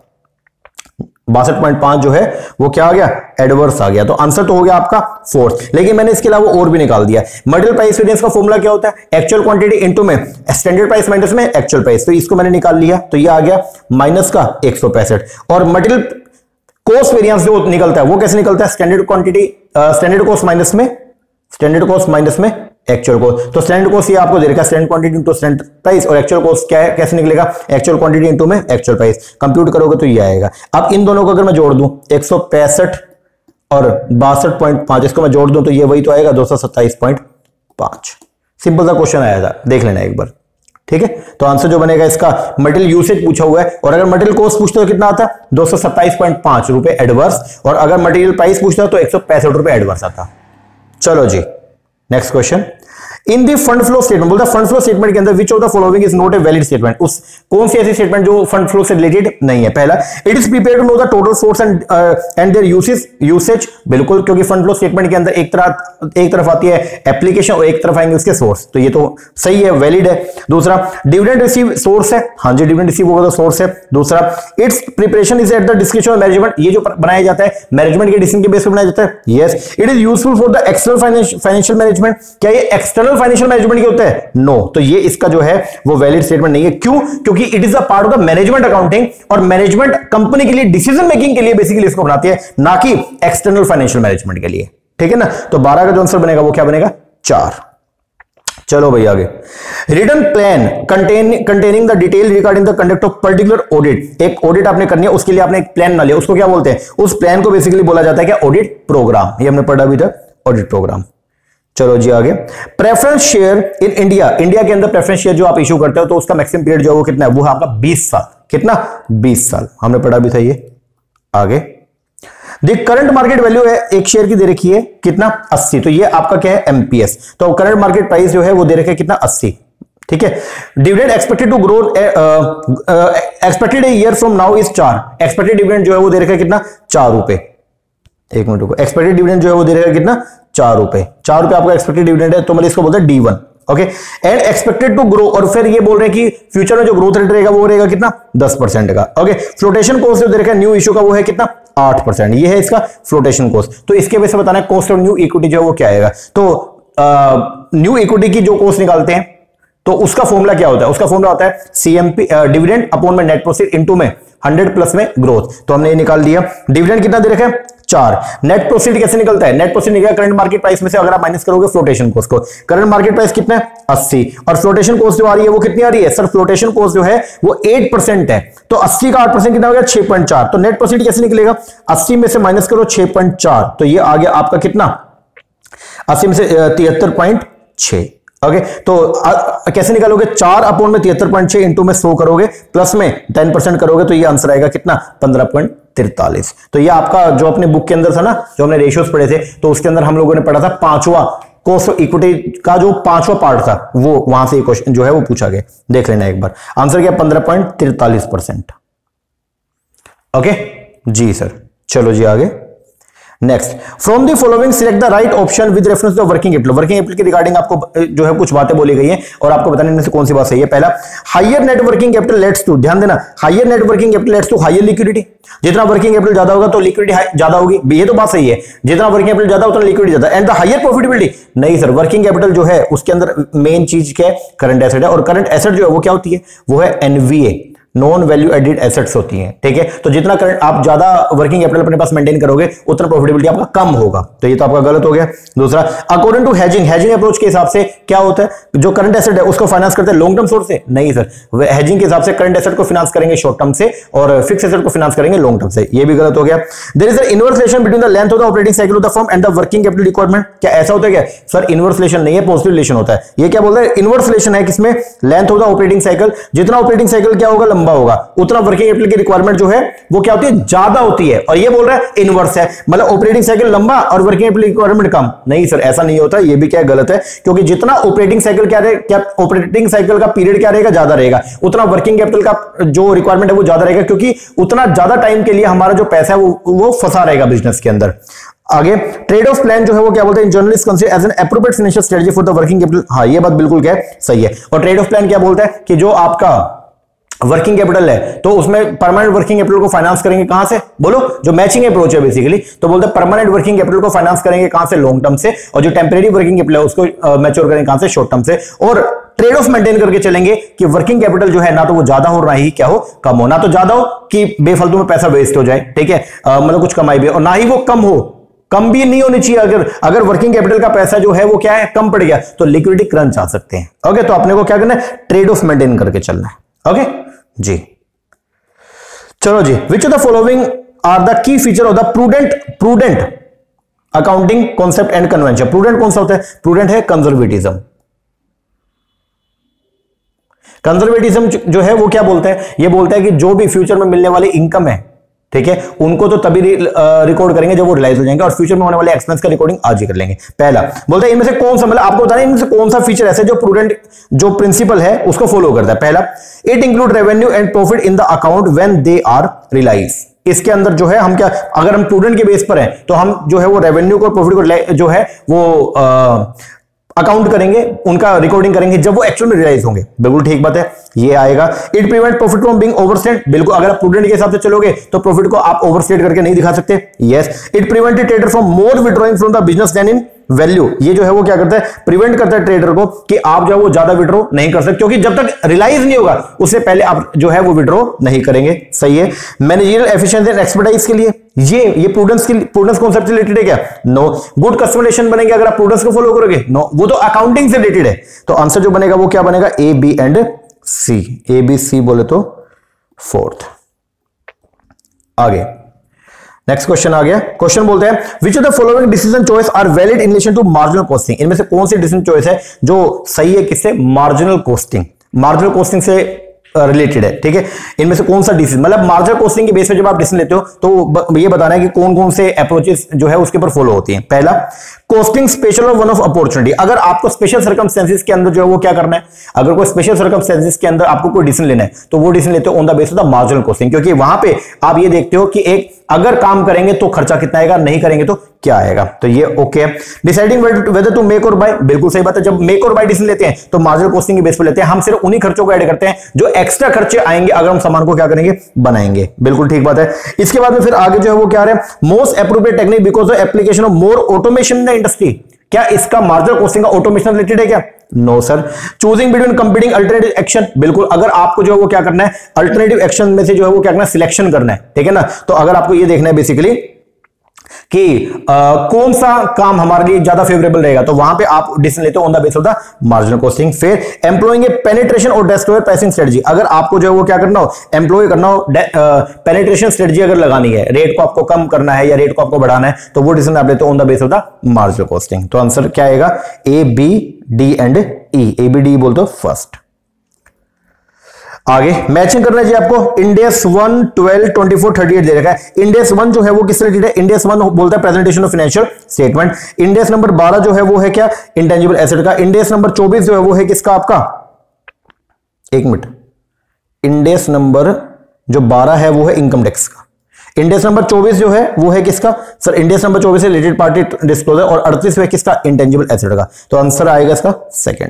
बासठ पॉइंट पांच जो है वो क्या आ गया, एडवर्स आ गया। तो आंसर तो हो गया आपका फोर्थ। लेकिन मैंने इसके अलावा और भी निकाल दिया। मटेरियल प्राइस वेरिएंस का फॉर्मूला क्या होता है, एक्चुअल क्वांटिटी इनटू में स्टैंडर्ड प्राइस माइनस में एक्चुअल प्राइस। तो इसको मैंने निकाल लिया, तो ये आ गया माइनस का एक सौ पैंसठ। और मटेरियल कॉस्ट वेरिएंस जो निकलता है वो कैसे निकलता है, standard quantity standard cost minus में स्टैंडर्ड कॉस्ट माइनस में एक्चुअल कॉस्ट। तो स्टैंडर्ड कॉस्ट ये आपको दे रखा है standard quantity into standard price, और एक्चुअल कॉस्ट क्या है, कैसे निकलेगा, एक्चुअल क्वांटिटी इनटू में एक्चुअल प्राइस। कंप्यूट करोगे तो ये आएगा। अब इन दोनों को अगर मैं जोड़ दूं एक सौ पैंसठ और बासठ पॉइंट पांच, इसको मैं जोड़ दूं तो ये वही तो आएगा दो सौ सत्ताईस पॉइंट पांच। सिंपल सा क्वेश्चन आया था, देख लेना एक बार, ठीक है। तो आंसर जो बनेगा इसका, मटेरियल यूसेज पूछा हुआ है, और अगर मटेरियल कॉस्ट पूछते तो कितना आता, दो सौ सत्ताईस पॉइंट पांच रुपए एडवर्स, और अगर मटेरियल प्राइस पूछता तो एक सौ पैंसठ रुपए एडवर्स आता। चलो जी next question. In the fund flow statement, बोलता फंड फ्लो स्टेटमेंट के अंदर which of the following is not a valid statement, उस कौन सी ऐसी स्टेटमेंट जो फंड फ्लो से रिलेटेड नहीं है। पहला, it is prepare to know the total source and and their usage usage, बिल्कुल, क्योंकि फंड फ्लो स्टेटमेंट के अंदर एक तरफ एक तरफ आती है एप्लीकेशन और एक तरफ आएंगे उसके सोर्स, तो ये तो सही है, वैलिड है। दूसरा, डिविडेंड रिसीव सोर्स है, हाँ जी डिविडेंड रिसीव होगा तो सोर्स है। दूसरा, its preparation is at the description of management, ये जो बनाया जाता है मैनेजमेंट के डिसीजन के बेस पर बनाया जाता है, यस। It is useful for the external financial management, क्या ये एक्सटर्नल फाइनेंशियल मैनेजमेंट के होता है, नो, तो ये इसका जो है वो वैलिड स्टेटमेंट नहीं है। क्यों, क्योंकि it is a part of the management accounting, और मैनेजमेंट कंपनी के लिए डिसीजन मेकिंग के लिए बेसिकली इसको बनाती है, ना कि एक्सटर्नल फाइनेंशियल मैनेजमेंट के लिए, ठीक है ना। तो बारह का जो आंसर बनेगा वो क्या बनेगा, चार। चलो भाई आगे, written plan containing the detail regarding the conduct of particular audit, एक ऑडिट आपने करनी है, उसके लिए आपने एक प्लान ना लिया, उसको क्या बोलते हैं, उस प्लान को बेसिकली बोला जाता है क्या, ऑडिट प्रोग्राम। ये हमने पढ़ा भी था, ऑडिट प्रोग्राम। चलो जी आगे, preference share in India, India के अंदर प्रेफरेंस शेयर जो आप इशू करते हो तो उसका मैक्सिमम पीरियड जो है वो कितना है, वो है आपका बीस साल। कितना, बीस साल, हमने पढ़ा भी था ये। आगे, द करंट मार्केट वैल्यू है एक शेयर की दे रखी है कितना, अस्सी, तो ये आपका क्या है, एमपीएस। तो करंट मार्केट प्राइस जो है वो दे रखा है कितना, अस्सी, ठीक है। Dividend expected to grow expected year from now is चार, एक्सपेक्टेड डिविडेंड जो है वो दे रखा है कितना, चार रुपए। एक मिनट को, एक्सपेक्टेड डिविडेंड जो है वो दे रखा है कितना, चार रुपए, चार रुपए आपका एक्सपेक्टेड डिविडेंड है, तो मतलब इसको बोलते हैं D one, okay. And expected to grow, और फिर ये बोल रहे हैं कि फ्यूचर में जो ग्रोथ रेट रहेगा वो रहेगा कितना, दस परसेंट का, ओके। फ्लोटेशन कॉस्ट जो दे रखा है न्यू इशू का वो है कितना, आठ परसेंट, ये है इसका फ्लोटेशन कॉस्ट। तो इसके वजह से बताना है कॉस्ट ऑफ न्यू इक्विटी जो है वो क्या आएगा। तो न्यू इक्विटी की जो कॉस्ट निकालते हैं तो उसका फॉर्मूला क्या होता है, उसका फॉर्मूला होता है सीएमपी डिविडेंड अपॉन में नेट प्रोफिट इनटू में हंड्रेड प्लस में ग्रोथ। तो हमने ये निकाल दिया। डिविडेंड कितना दे रखा है, चार। नेट प्रोफिट कैसे निकलता है, नेट प्रोफिट निकलेगा करंट मार्केट प्राइस में से अगर आप माइनस करोगे फ्लोटेशन कॉस्ट को। करंट मार्केट प्राइस कितना है, अस्सी, और फ्लोटेशन कॉस्ट जो आ रही है वो कितनी आ रही है, सर फ्लोटेशन कॉस्ट जो है वो आठ परसेंट है, तो अस्सी का आठ परसेंट कितना हो गया, छह पॉइंट चार। तो नेट प्रॉफिट कैसे निकलेगा, अस्सी में से माइनस करो छह पॉइंट चार, तो ये आ गया आपका कितना, अस्सी में से तिहत्तर पॉइंट छह, ओके। तो आ, कैसे निकालोगे, चार अपॉन में तिहत्तर पॉइंट छह इंटू में सौ करोगे प्लस में टेन परसेंट करोगे तो ये आंसर आएगा कितना, पंद्रह पॉइंट तिरतालीस। तो ये आपका जो अपने बुक के अंदर था ना, जो हमने रेशियोज पढ़े थे, तो उसके अंदर हम लोगों ने पढ़ा था पांचवा कॉस्ट ऑफ इक्विटी का जो पांचवा पार्ट था, वो वहां से क्वेश्चन जो है वो पूछा गया, देख लेना एक बार। आंसर क्या, पंद्रह पॉइंट तिरतालीस परसेंट, ओके जी सर। चलो जी आगे, next, from the following select the right option with reference to working capital. Working capital की रिगार्डिंग आपको जो है कुछ बातें बोली गई है और आपको बताने में से कौन सी बात सही है। पहला, higher net working capital leads to, ध्यान देना, higher net working capital leads to higher liquidity. जितना वर्किंग कैपिटल ज्यादा होगा तो लिक्विडिटी ज्यादा होगी, ये तो बात सही है। जितना वर्किंग कैपिटल ज्यादा उतना लिक्विडिटी ज्यादा। एंड द हायर प्रॉफिटेबिलिटी, नहीं सर, वर्किंग कैपिटल जो है उसके अंदर मेन चीज क्या है, करंट एसेट है, और करंट एसेट जो है वो क्या होती है, वो है NVA, non value added assets होती हैं, ठीक है। तो जितना करंट आप ज्यादा वर्किंग कैपिटल अपने पास मेंटेन करोगे उतना प्रॉफिटेबिलिटी आपका कम होगा, तो ये तो आपका गलत हो गया। दूसरा, according to hedging, hedging approach के हिसाब से क्या होता है, जो करंट एसेट है उसको फाइनेंस करते हैं लॉन्ग टर्म सोर्स से, नहीं सर, हेजिंग के हिसाब से करंट एसेट को फाइनेंस करेंगे शॉर्ट टर्म से और फिक्स एसेट को फाइनेंस करेंगे लॉन्ग टर्म से, ये भी गलत हो गया। There is a inverse relation between the length of the operating cycle of the firm and the working capital requirement. क्या ऐसा होता है क्या सर? इनवर्स रिलेशन नहीं है, पॉजिटिव रिलेशन होता है। ये क्या बोलता है, इनवर्स रिलेशन है, किसमें, length of the operating cycle, जितना ऑपरेटिंग साइकिल क्या होगा, लंबा होगा, उतना वर्किंग कैपिटल की रिक्वायरमेंट जो है वो क्या होती है, ज्यादा होती है। और ये बोल रहा है इनवर्स है, मतलब ऑपरेटिंग साइकिल लंबा और वर्किंग कैपिटल रिक्वायरमेंट कम। नहीं सर, ऐसा नहीं होता, ये भी क्या गलत है, क्योंकि जितना ऑपरेटिंग साइकिल क्या रहेगा, क्या ऑपरेटिंग साइकिल का पीरियड क्या रहेगा, ज्यादा रहेगा, उतना वर्किंग कैपिटल का जो रिक्वायरमेंट है वो ज्यादा रहेगा, क्योंकि उतना ज्यादा टाइम के लिए हमारा जो पैसा है वो वो फंसा रहेगा बिजनेस के अंदर। आगे, ट्रेड ऑफ प्लान जो है वो क्या बोलते हैं, journalist consider as an appropriate financial strategy for the working capital. हाँ, ये बात बिल्कुल क्या है, सही है। और ट्रेड ऑफ प्लान क्या बोलता है कि जो आपका वर्किंग कैपिटल है तो उसमें परमानेंट वर्किंग कैपिटल को फाइनेंस करेंगे कहां से, बोलो, जो मैचिंग अप्रोच है बेसिकली, तो बोलते हैं परमानेंट वर्किंग कैपिटल को फाइनेंस करेंगे कहां से, लॉन्ग टर्म से, और जो टेम्परेरी वर्किंग कैपिटल है उसको मैच्योर करेंगे कहां से, शॉर्ट टर्म से। और ट्रेड ऑफ मेंटेन करके चलेंगे कि वर्किंग कैपिटल जो है ना तो वो ज्यादा हो, ना ही क्या हो, कम हो, ना तो ज्यादा हो कि बेफालतू में पैसा वेस्ट हो जाए, ठीक है, मतलब कुछ कमाई भी, और ना ही वो कम हो, कम भी नहीं होनी चाहिए। अगर अगर वर्किंग कैपिटल का पैसा जो है वो क्या है, कम पड़ गया तो लिक्विडिटी क्रंच आ सकते हैं। ओके, तो अपने को क्या करना है, ट्रेड ऑफ मेंटेन करके चलना है। ओके जी, चलो जी, which of the following are the key feature of the prudent prudent accounting concept and convention. Prudent कौन सा होता है, प्रूडेंट है कंजर्वेटिज्म। कंजर्वेटिज्म जो है वो क्या बोलता है, ये बोलता है कि जो भी फ्यूचर में मिलने वाली इनकम है, ठीक है, उनको तो तभी रिकॉर्ड करेंगे जब वो रिलाइज हो जाएंगे, और फ्यूचर में होने वाले एक्सपेंस का रिकॉर्डिंग आज ही कर लेंगे। पहला बोलते हैं इनमें से कौन सा, मतलब आपको बताना इनमें से कौन सा फीचर ऐसा जो प्रूडेंट जो प्रिंसिपल है उसको फॉलो करता है। पहला, it include revenue and profit in the account when they are realise. इसके अंदर जो है हम क्या, अगर हम प्रूडेंट के बेस पर हैं तो हम जो है वो रेवेन्यू को, प्रॉफिट को जो है वो आ, अकाउंट करेंगे, उनका रिकॉर्डिंग करेंगे जब वो एक्चुअल में रियलाइज होंगे। बिल्कुल ठीक बात है, ये आएगा। It prevent profit from being overstate, बिल्कुल, अगर आप प्रूडेंट के हिसाब से चलोगे तो प्रॉफिट को आप ओवरस्टेट करके नहीं दिखा सकते। Yes, it prevent trader from more withdrawing from the business than in value. ये जो है वो क्या करता है, प्रिवेंट करता है ट्रेडर को कि आप जो है वो ज्यादा विड्रॉ नहीं कर सकते, क्योंकि जब तक रियलाइज नहीं होगा उससे पहले आप जो है वो विड्रॉ नहीं करेंगे। सही है। मैनेजरियल एफिशिएंसी एंड एक्सपर्टाइज के लिए ये ये प्रूडेंस की प्रूडेंस कॉन्सेप्ट से रिलेटेड है क्या, नो। गुड कस्टमर रिलेशन बनेंगे अगर आप प्रूडेंस को फॉलो करोगे, नो, वो तो अकाउंटिंग से रिलेटेड है। तो आंसर जो बनेगा वो क्या बनेगा, A B and C. A B C बोले तो फोर्थ। आगे नेक्स्ट क्वेश्चन आ गया। क्वेश्चन बोलते हैं which of the following decision choice are valid in relation to marginal costing. इनमें से कौन सी डिसीजन चॉइस है जो सही है, किससे, मार्जिनल कॉस्टिंग, मार्जिनल कॉस्टिंग से रिलेटेड है, ठीक है। इनमें से कौन सा डिसीजन, मतलब मार्जिनल कॉस्टिंग के बेस पे जब आप डिसीजन लेते हो तो ये बताना है कि कौन कौन से अप्रोचेस जो है उसके ऊपर फॉलो होती हैं। पहला, कॉस्टिंग स्पेशल और वन ऑफ अपॉर्चुनिटी। अगर आपको स्पेशल सर्कमस्टेंसेस के अंदर जो है वो क्या करना है, अगर कोई स्पेशल सर्कमस्टेंसेस के अंदर आपको कोई डिसीजन लेना है तो वो डिसीजन लेते हो on the base of the marginal costing, क्योंकि वहां पे आप ये देखते हो कि एक अगर काम करेंगे तो खर्चा कितना आएगा, नहीं करेंगे तो क्या आएगा, तो ये ओके है। Deciding whether to make or buy, बिल्कुल सही बात है। जब मेक और बाय डिसीजन लेते हैं तो मार्जिनल कॉस्टिंग के बेस पर लेते हैं, हम सिर्फ उन्हीं खर्चों को ऐड करते हैं जो एक्स्ट्रा खर्चे आएंगे अगर हम सामान को क्या करेंगे, बनाएंगे। बिल्कुल ठीक बात है। इसके बाद में फिर आगे जो है वो क्या आ रहा है, most appropriate technique because of application of more automation in the industry. क्या इसका मार्जिनल कॉस्टिंग का ऑटोमेशन रिलेटेड है क्या, no sir. Choosing between competing alternative action, बिल्कुल, अगर आपको जो है वो क्या करना है, अल्टरनेटिव एक्शन में से जो है वो क्या करना है, सिलेक्शन करना है, ठीक है ना। तो अगर आपको ये देखना है बेसिकली कि आ, कौन सा काम हमारे लिए ज्यादा फेवरेबल रहेगा, तो वहां पे आप डिसीजन लेते हो on the base of the marginal costing. फिर employing a penetration or destroyer pricing strategy, अगर आपको जो है वो क्या करना हो, एम्प्लॉय करना हो, पेनिट्रेशन स्ट्रेटजी अगर लगानी है, रेट को आपको कम करना है या रेट को आपको बढ़ाना है, तो वो डिसीजन आप लेते हो on the base of the marginal costing. तो आंसर क्या आएगा, A B D and E. A B D बोल दो फर्स्ट। आगे मैचिंग करना चाहिए आपको। Index one, twelve, twenty four, thirty eight दे रखा है। इंडेक्स वन जो है वो किससे रिलेटेड है, इंडेक्स वन बोलता है presentation of financial statement. Index number बारह जो है वो है क्या, इंटेंजिबल एसेट का। इंडेक्स नंबर चौबीस जो है वो है किसका, आपका, एक मिनट, इंडेक्स नंबर जो बारह है वो है इनकम टैक्स का। इंडेक्स नंबर चौबीस जो है वो है किसका सर, इंडेक्स नंबर चौबीस है रिलेटेड पार्टी डिस्क्लोजर, और अड़तीस है किसका, इंटेंजिबल एसेट का। तो आंसर आएगा इसका सेकंड।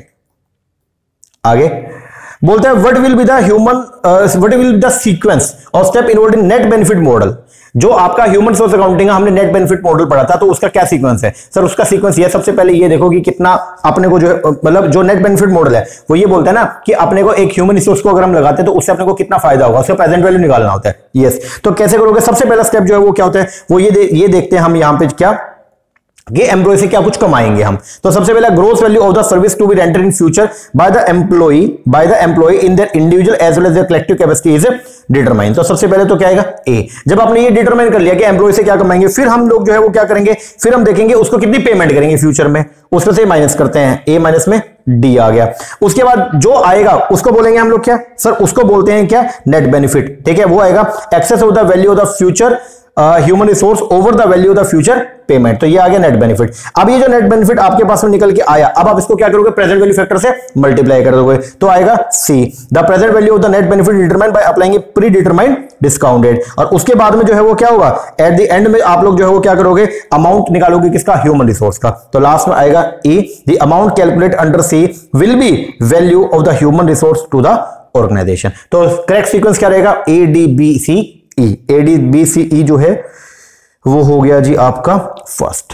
आगे बोलते हैं what will be the human what will be the sequence of step involved in net benefit model. जो आपका ह्यूमन सोर्स अकाउंटिंग है, हमने नेट बेनिफिट मॉडल पढ़ा था, तो उसका क्या सीक्वेंस है सर? उसका सीक्वेंस ये, सबसे पहले ये देखो कि कितना अपने को जो है, मतलब जो नेट बेनिफिट मॉडल है वो ये बोलता है ना कि अपने को एक ह्यूमन रिसोर्स को अगर हम लगाते हैं तो उससे अपने को कितना फायदा होगा, उसका प्रेजेंट वैल्यू निकालना होता है। यस, तो कैसे करोगे? सबसे पहला स्टेप जो है वो क्या होता है, वो ये दे, ये देखते हैं हम यहां पे क्या, ये एम्प्लॉय से क्या कुछ कमाएंगे हम। तो सबसे पहला gross value of the service to be rendered in future by the employ by the employ in their individual as well as their collective capacity is determine. तो सबसे पहले तो क्या आएगा ए। जब आपने ये डिटरमाइन कर लिया कि एम्प्लॉय से क्या कमाएंगे, फिर हम लोग जो है वो क्या करेंगे, फिर हम देखेंगे उसको कितनी पेमेंट करेंगे फ्यूचर में, उसमें से माइनस करते हैं, ए माइनस में डी आ गया। उसके बाद जो आएगा उसको बोलेंगे हम लोग क्या सर, उसको बोलते हैं क्या, नेट बेनिफिट। ठीक है, वो आएगा excess of the value of the future human resource over the value of the future payment. तो ये आ गया नेट बेनिफिट। अब ये जो नेट बेनिफिट आपके पास में निकल के आया, अब आप इसको क्या करोगे, प्रेजेंट वैल्यू फैक्टर से मल्टीप्लाई कर दोगे, तो आएगा C the present value of the net benefit determined by applying predetermined discounted. और उसके बाद में जो है वो क्या होगा, एट द एंड में आप लोग जो है वो क्या करोगे, अमाउंट निकालोगे किसका, ह्यूमन रिसोर्स का। तो लास्ट में आएगा E the amount calculate under C will be value of the human resource to the organisation. तो करेक्ट सीक्वेंस क्या रहेगा, A D B C E. A D B C E जो है वो हो गया जी आपका फर्स्ट।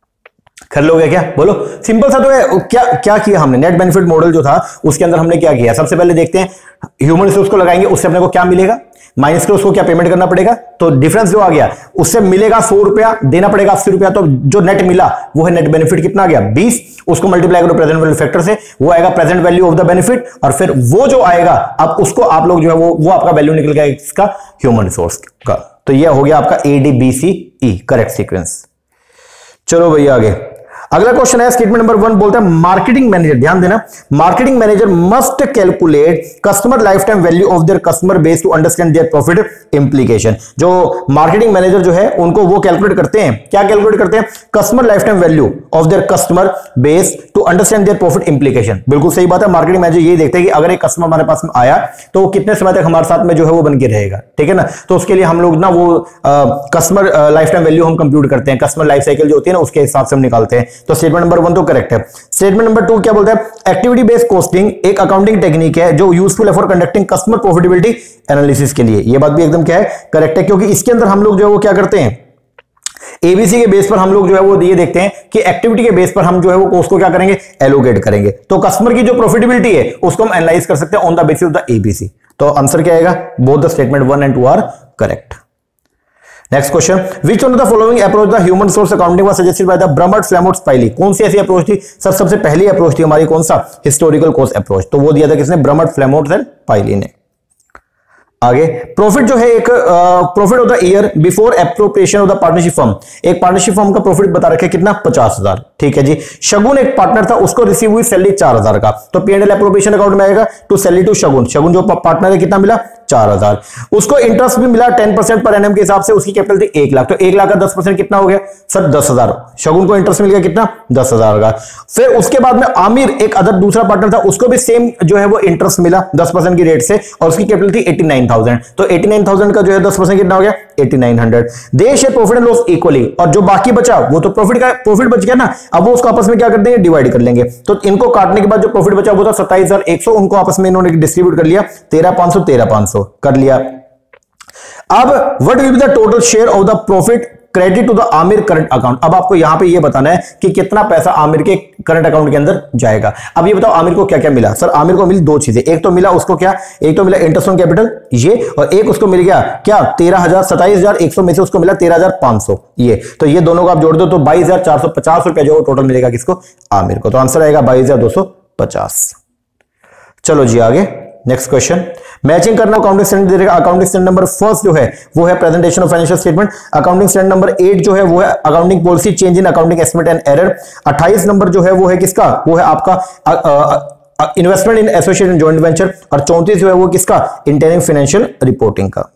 कर लोगे क्या, बोलो? सिंपल सा तो है। क्या क्या किया हमने, नेट बेनिफिट मॉडल जो था उसके अंदर हमने क्या किया, सबसे पहले देखते हैं ह्यूमन रिसोर्स को लगाएंगे, उससे अपने को क्या मिलेगा, माइनस के उसको क्या पेमेंट करना पड़ेगा। तो डिफरेंस जो आ गया, उससे मिलेगा सौ रुपया, देना पड़ेगा अस्सी रुपया, तो जो नेट मिला वो है नेट बेनिफिट कितना आ गया, बीस। उसको मल्टीप्लाई करो प्रेजेंट वैल्यू फैक्टर से, वो आएगा present value of the benefit, और फिर वो जो आएगा अब उसको आप लोग जो है वो वो आपका वैल्यू निकल गया इसका ह्यूमन रिसोर्स का। तो ये हो गया आपका A D B C E correct sequence. चलो भैया आगे अगला क्वेश्चन है स्टेटमेंट नंबर वन, बोलता है मार्केटिंग मैनेजर, ध्यान देना, marketing manager must calculate customer lifetime value of their customer base to understand their profit implication. जो मार्केटिंग मैनेजर जो है उनको वो कैलकुलेट करते हैं, क्या कैलकुलेट करते हैं, customer lifetime value of their customer base to understand their profit implication. बिल्कुल सही बात है। मार्केटिंग मैनेजर ये देखते हैं कि अगर एक कस्टमर हमारे पास में आया तो वो कितने समय तक हमारे साथ में जो है वो बन के रहेगा, ठीक है ना। तो उसके लिए हम लोग ना वो कस्टमर लाइफ टाइम वैल्यू हम कंप्यूट करते हैं, कस्टमर लाइफ साइकिल जो होती है ना उसके हिसाब से हम निकालते हैं। तो स्टेटमेंट नंबर वन तो करेक्ट है। स्टेटमेंट नंबर टू क्या बोलता है, एक्टिविटी बेस्ड कॉस्टिंग एक अकाउंटिंग टेक्निक है जो यूजफुल है for conducting customer profitability analysis के लिए। ये बात भी एकदम क्या है, करेक्ट है, क्योंकि इसके अंदर हम लोग जो है वो क्या करते हैं, एबीसी के बेस पर हम लोग जो है वो ये देखते हैं कि एक्टिविटी के बेस पर हम जो है वो कॉस्ट को क्या करेंगे, एलोकेट करेंगे। तो कस्टमर की जो प्रॉफिटेबिलिटी है उसको हम एनालाइज कर सकते हैं on the basis of the ABC. तो आंसर क्या आएगा, both the statement one and two are correct. Next question, which one of the following approach the human resource accounting was suggested by the Brummet Flamholtz Pyle. कौन सी ऐसी approach थी sir, सबसे पहली approach थी हमारी कौन सा, हिस्टोरिकल कॉस्ट अप्रोच। तो वो दिया था किसने, ब्रमर्ट फ्लेमोट एंड स्पाइली ने। आगे प्रॉफिट जो है एक profit of the year before appropriation of the partnership firm, एक पार्टनरशिप फर्म का प्रॉफिट बता रखे कितना, पचास हजार, ठीक है जी। शगुन एक पार्टनर था, उसको रिसीव हुई सैलरी चार हजार का, तो P and L appropriation account में आएगा to salary to Shagun. Shagun जो पार्टनर है कितना मिला, चार हजार। उसको इंटरेस्ट भी मिला टेन परसेंट पर एनएम के हिसाब से, उसकी कैपिटल थी एक लाख, तो एक लाख का दस परसेंट कितना हो गया सर, दस हजार। शगुन को इंटरेस्ट मिल गया कितना, दस हजार का। फिर उसके बाद में आमिर एक अदर दूसरा पार्टनर था, उसको भी सेम जो है वो इंटरेस्ट मिला दस परसेंट की रेट से, और उसकी कैपिटल थी एटी नाइन थाउजेंड, तो एटी नाइन थाउजेंड का जो है दस परसेंट कितना हो गया, eighty nine hundred. They share profit and loss equally, और जो बाकी बचा वो तो प्रॉफिट का प्रॉफिट बच गया ना, अब वो उसको आपस में क्या कर देंगे, डिवाइड कर लेंगे। तो इनको काटने के बाद जो प्रॉफिट बचा वो था सत्ताईस हजार एक सौ, उनको आपस में इन्होंने डिस्ट्रीब्यूट कर लिया, तेरह पांच सौ तेरह पांच सौ कर लिया। अब what will be the total share of the profit credit to the Aamir current account. अब आपको यहां पे ये बताना है कि कितना पैसा आमिर के करंट अकाउंट के अंदर जाएगा। अब ये बताओ आमिर को क्या क्या मिला सर, आमिर को मिली दो चीजें, एक तो मिला उसको क्या, एक तो मिला इंटरेस्ट ऑन कैपिटल ये, और एक उसको मिल गया क्या, तेरह हजार सताइस हजार एक सौ में से उसको मिला तेरह हजार पांच सौ ये, तो ये दोनों को आप जोड़ दो तो बाईस हजार चार सौ पचास रुपया जो टोटल मिलेगा किसको, आमिर को। तो आंसर आएगा बाईस हजार दो सौ पचास। चलो जी आगे नेक्स्ट क्वेश्चन, मैचिंग करना अकाउंटिंग स्टैंडर्ड दे देगा। अकाउंटिंग स्टैंडर्ड नंबर फर्स्ट जो है वो है presentation of financial statement. Accounting standard number eight जो है वो है accounting policy change in accounting estimate and error. अट्ठाईस नंबर जो है वो है किसका, वो है आपका investment in associate and joint venture, और चौंतीस जो है वो किसका, इंटरनल फाइनेंशियल रिपोर्टिंग का।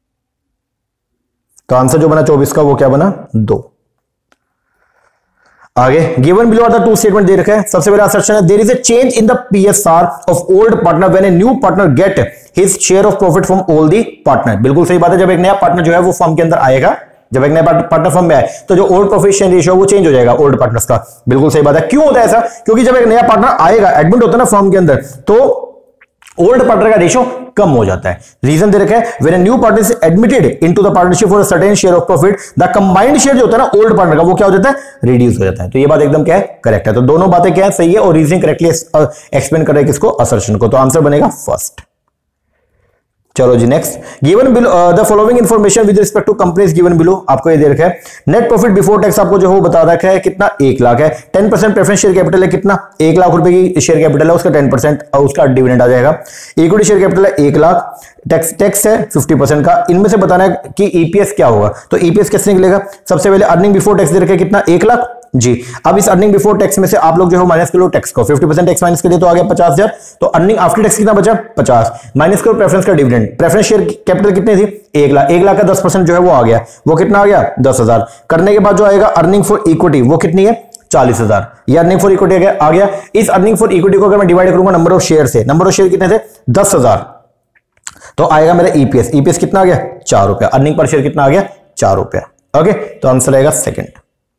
तो आंसर जो बना चौबीस का वो क्या बना, दो। आगे given below are the two statement दे रखे हैं। सबसे पहला असर्शन है there is a change in the PSR of old partner when a new partner get his share of profit from all the partner. बिल्कुल सही बात है, जब एक नया पार्टनर जो है वो फर्म के अंदर आएगा, जब एक नया पार्टनर फर्म में आए तो जो ओल्ड प्रॉफिट शेयर रेशियो वो चेंज हो जाएगा ओल्ड पार्टनर्स का। बिल्कुल सही बात है। क्यों होता है ऐसा? क्योंकि जब एक नया पार्टनर आएगा, एडमिट होता है ना फर्म के अंदर, तो ओल्ड पार्टनर का रेशियो कम हो जाता है। रीजन दे रखा है when a new partner is admitted into the partnership for a certain share of profit the combined share जो होता है ना ओल्ड पार्टनर का वो क्या हो जाता है? रिड्यूस हो जाता है। तो ये बात एकदम क्या है? करेक्ट है। तो दोनों बातें क्या है? सही है और रीजनिंग करेक्टली एक्सप्लेन कर रहे हैं किसको? असर्शन को। तो आंसर बनेगा फर्स्ट। चलो जी next, given below the following information with respect to companies given below. आपको ये दे रखा है नेट प्रॉफिट बिफोर टैक्स आपको जो है वो बता रखा है कितना? एक लाख है। Ten percent preference share capital है कितना? एक लाख रुपए की शेयर कैपिटल है, उसका टेन परसेंट उसका डिविडेंड आ जाएगा। इक्विटी शेयर कैपिटल है एक लाख, टैक्स टैक्स है फिफ्टी परसेंट का। इनमें से बताना है कि ईपीएस क्या होगा। तो ईपीएस कैसे निकलेगा? सबसे पहले अर्निंग बिफोर टैक्स दे रखा है कितना? एक लाख जी। अब इस अर्निंग बिफोर टैक्स में से आप लोग जो है माइनस करो टैक्स को, फिफ्टी परसेंट टैक्स माइनस करिए तो आ गया पचास हजार। तो अर्निंग आफ्टर टैक्स कितना बचा? पचास। माइनस करो प्रेफरेंस का डिविडेंड। प्रेफरेंस शेयर कैपिटल कितनी थी? एक लाख। एक लाख का दस परसेंट जो है वो आ गया, वो कितना आ गया? दस हजार। करने के बाद जो आएगा अर्निंग फॉर इक्विटी वो कितनी है? चालीस हजार। ये अर्निंग फॉर इक्विटी आ गया। इस अर्निंग फॉर इक्विटी को अगर मैं डिवाइड करूंगा नंबर ऑफ शेयर से, नंबर ऑफ शेयर कितने थे? दस हजार। तो आएगा मेरा ईपीएस। ईपीएस कितना आ गया? चार रुपया। अर्निंग पर शेयर कितना आ गया? चार रुपया। ओके, तो आंसर आएगा सेकंड।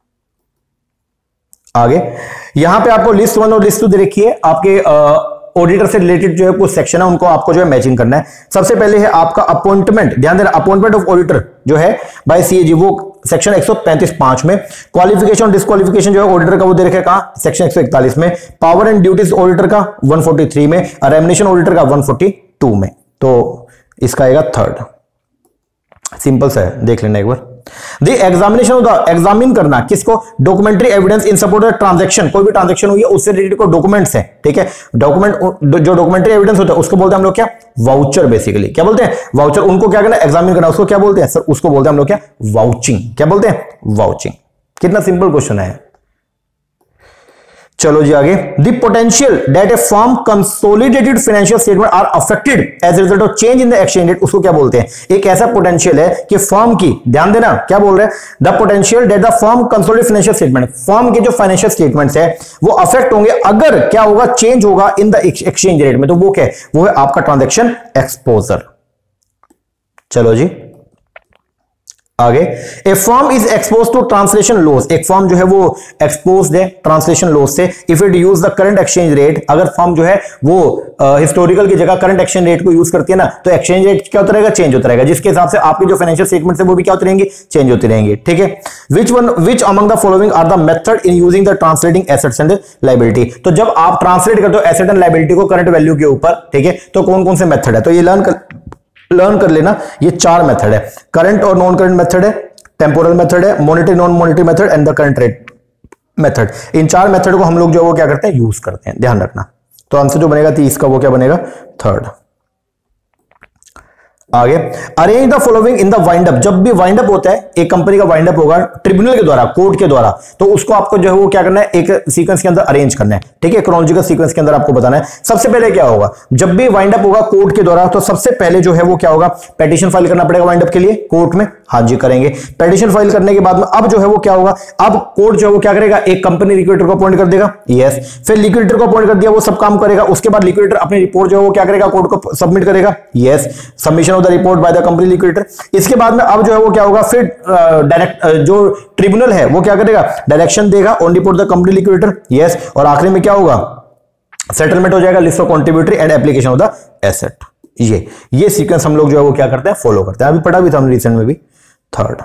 आगे यहां पे आपको लिस्ट वन और लिस्ट टू दे रखी है। आपके ऑडिटर से रिलेटेड जो है कुछ सेक्शन है उनको आपको जो है मैचिंग करना है। सबसे पहले है आपका अपॉइंटमेंट। ध्यान देना, अपॉइंटमेंट ऑफ ऑडिटर जो है बाय सीएजी वो सेक्शन एक सौ पैंतीस पांच में। क्वालिफिकेशन और डिस्क्वालिफिकेशन जो है ऑडिटर का वो दे रखा है कहां? सेक्शन एक सौ इकतालीस में। पावर एंड ड्यूटीज ऑडिटर का एक सौ तैंतालीस में और रेमुनेशन ऑडिटर का एक सौ बयालीस में। तो इसका आएगा थर्ड। सिंपल सा है, देख लेना एक बार। The examination of the examine करना किसको? Documentary evidence in support of transaction. कोई भी ट्रांजैक्शन हुई है उससे रिलेटेड कोई डॉक्यूमेंट्स है, ठीक है। डॉक्यूमेंट जो डॉक्यूमेंट्री एविडेंस होता है उसको बोलते हैं हम लोग क्या? वाउचर। बेसिकली क्या बोलते हैं? वाउचर। उनको क्या करना? एग्जामिन करना। उसको क्या बोलते हैं सर? उसको बोलते हैं हम लोग क्या? वाउचिंग। क्या बोलते हैं? वाउचिंग। कितना सिंपल क्वेश्चन है। चलो जी आगे। The potential that a firm consolidated financial statement are affected as result of change in the exchange rate, उसको क्या बोलते हैं? एक ऐसा पोटेंशियल है कि फर्म की, ध्यान देना क्या बोल रहे हैं, the potential that the firm consolidated financial statement, firm के जो फाइनेंशियल स्टेटमेंट्स है वो अफेक्ट होंगे अगर क्या होगा? चेंज होगा इन द एक्सचेंज रेट में। तो वो क्या है? वो है आपका ट्रांजैक्शन एक्सपोजर। चलो जी आगे। A firm is expose to translation loss, एक फर्म जो है वो एक्सपोज है ट्रांसलेशन लॉस से if it use the current exchange rate. अगर फर्म जो है वो हिस्टोरिकल uh, की जगह करंट एक्सचेंज रेट को यूज करती है ना, तो एक्सचेंज रेट क्या होता रहेगा? चेंज होता रहेगा, जिसके हिसाब से आपकी जो फाइनेंशियल स्टेटमेंट है वो भी क्या होती रहेंगी? चेंज होती रहेंगी, ठीक है। Which one which among the following are the method in using the translating assets and liability. तो जब आप ट्रांसलेट करते हो एसेट एंड लायबिलिटी को करंट वैल्यू के ऊपर, ठीक है, तो कौन कौन से मेथड है? तो ये लर्न कर लर्न कर लेना। ये चार मेथड है, करंट और नॉन करंट मेथड है, टेम्पोरल मेथड है, monetary non monetary method and the current rate method. इन चार मेथड को हम लोग जो है वो क्या करते हैं? यूज करते हैं, ध्यान रखना। तो आंसर जो बनेगा तीस का वो क्या बनेगा? थर्ड। आगे, arrange the following in the wind up. जब भी वाइंड अप होता है, एक कंपनी का वाइंड अप होगा ट्रिब्यूनल के द्वारा, कोर्ट के द्वारा, तो उसको आपको जो है वो क्या करना है? एक सीक्वेंस के अंदर अरेंज करना है, ठीक है, क्रोनोलॉजिकल सीक्वेंस के अंदर आपको बताना है। सबसे पहले क्या होगा? जब भी वाइंड अप होगा कोर्ट के द्वारा, तो सबसे पहले जो है वो क्या होगा? पिटीशन फाइल करना पड़ेगा वाइंड अप के लिए कोर्ट में। हाँ जी करेंगे। पिटीशन फाइल करने के बाद में अब जो है वो क्या होगा? अब कोर्ट जो है वो क्या करेगा? एक कंपनी लिक्विडेटर को अपॉइंट कर देगा, यस। फिर लिक्विडेटर को अपॉइंट कर दिया, वो सब काम करेगा। उसके बाद लिक्विडेटर अपनी रिपोर्ट जो है वो क्या करेगा? कोर्ट को सबमिट करेगा, yes. Submission of the report by the company liquidator. इसके बाद में अब जो है वो क्या होगा? फिर डायरेक्ट जो ट्रिब्यूनल है वो क्या करेगा? डायरेक्शन देगा on report the company liquidator, yes. और आखिरी में क्या होगा? सेटलमेंट हो जाएगा, list of contributory and application of the asset. ये ये सीक्वेंस हम लोग जो है वो क्या करते हैं? फॉलो करते हैं। अभी पढ़ा भी था हमने रिसेंट में भी। थर्ड।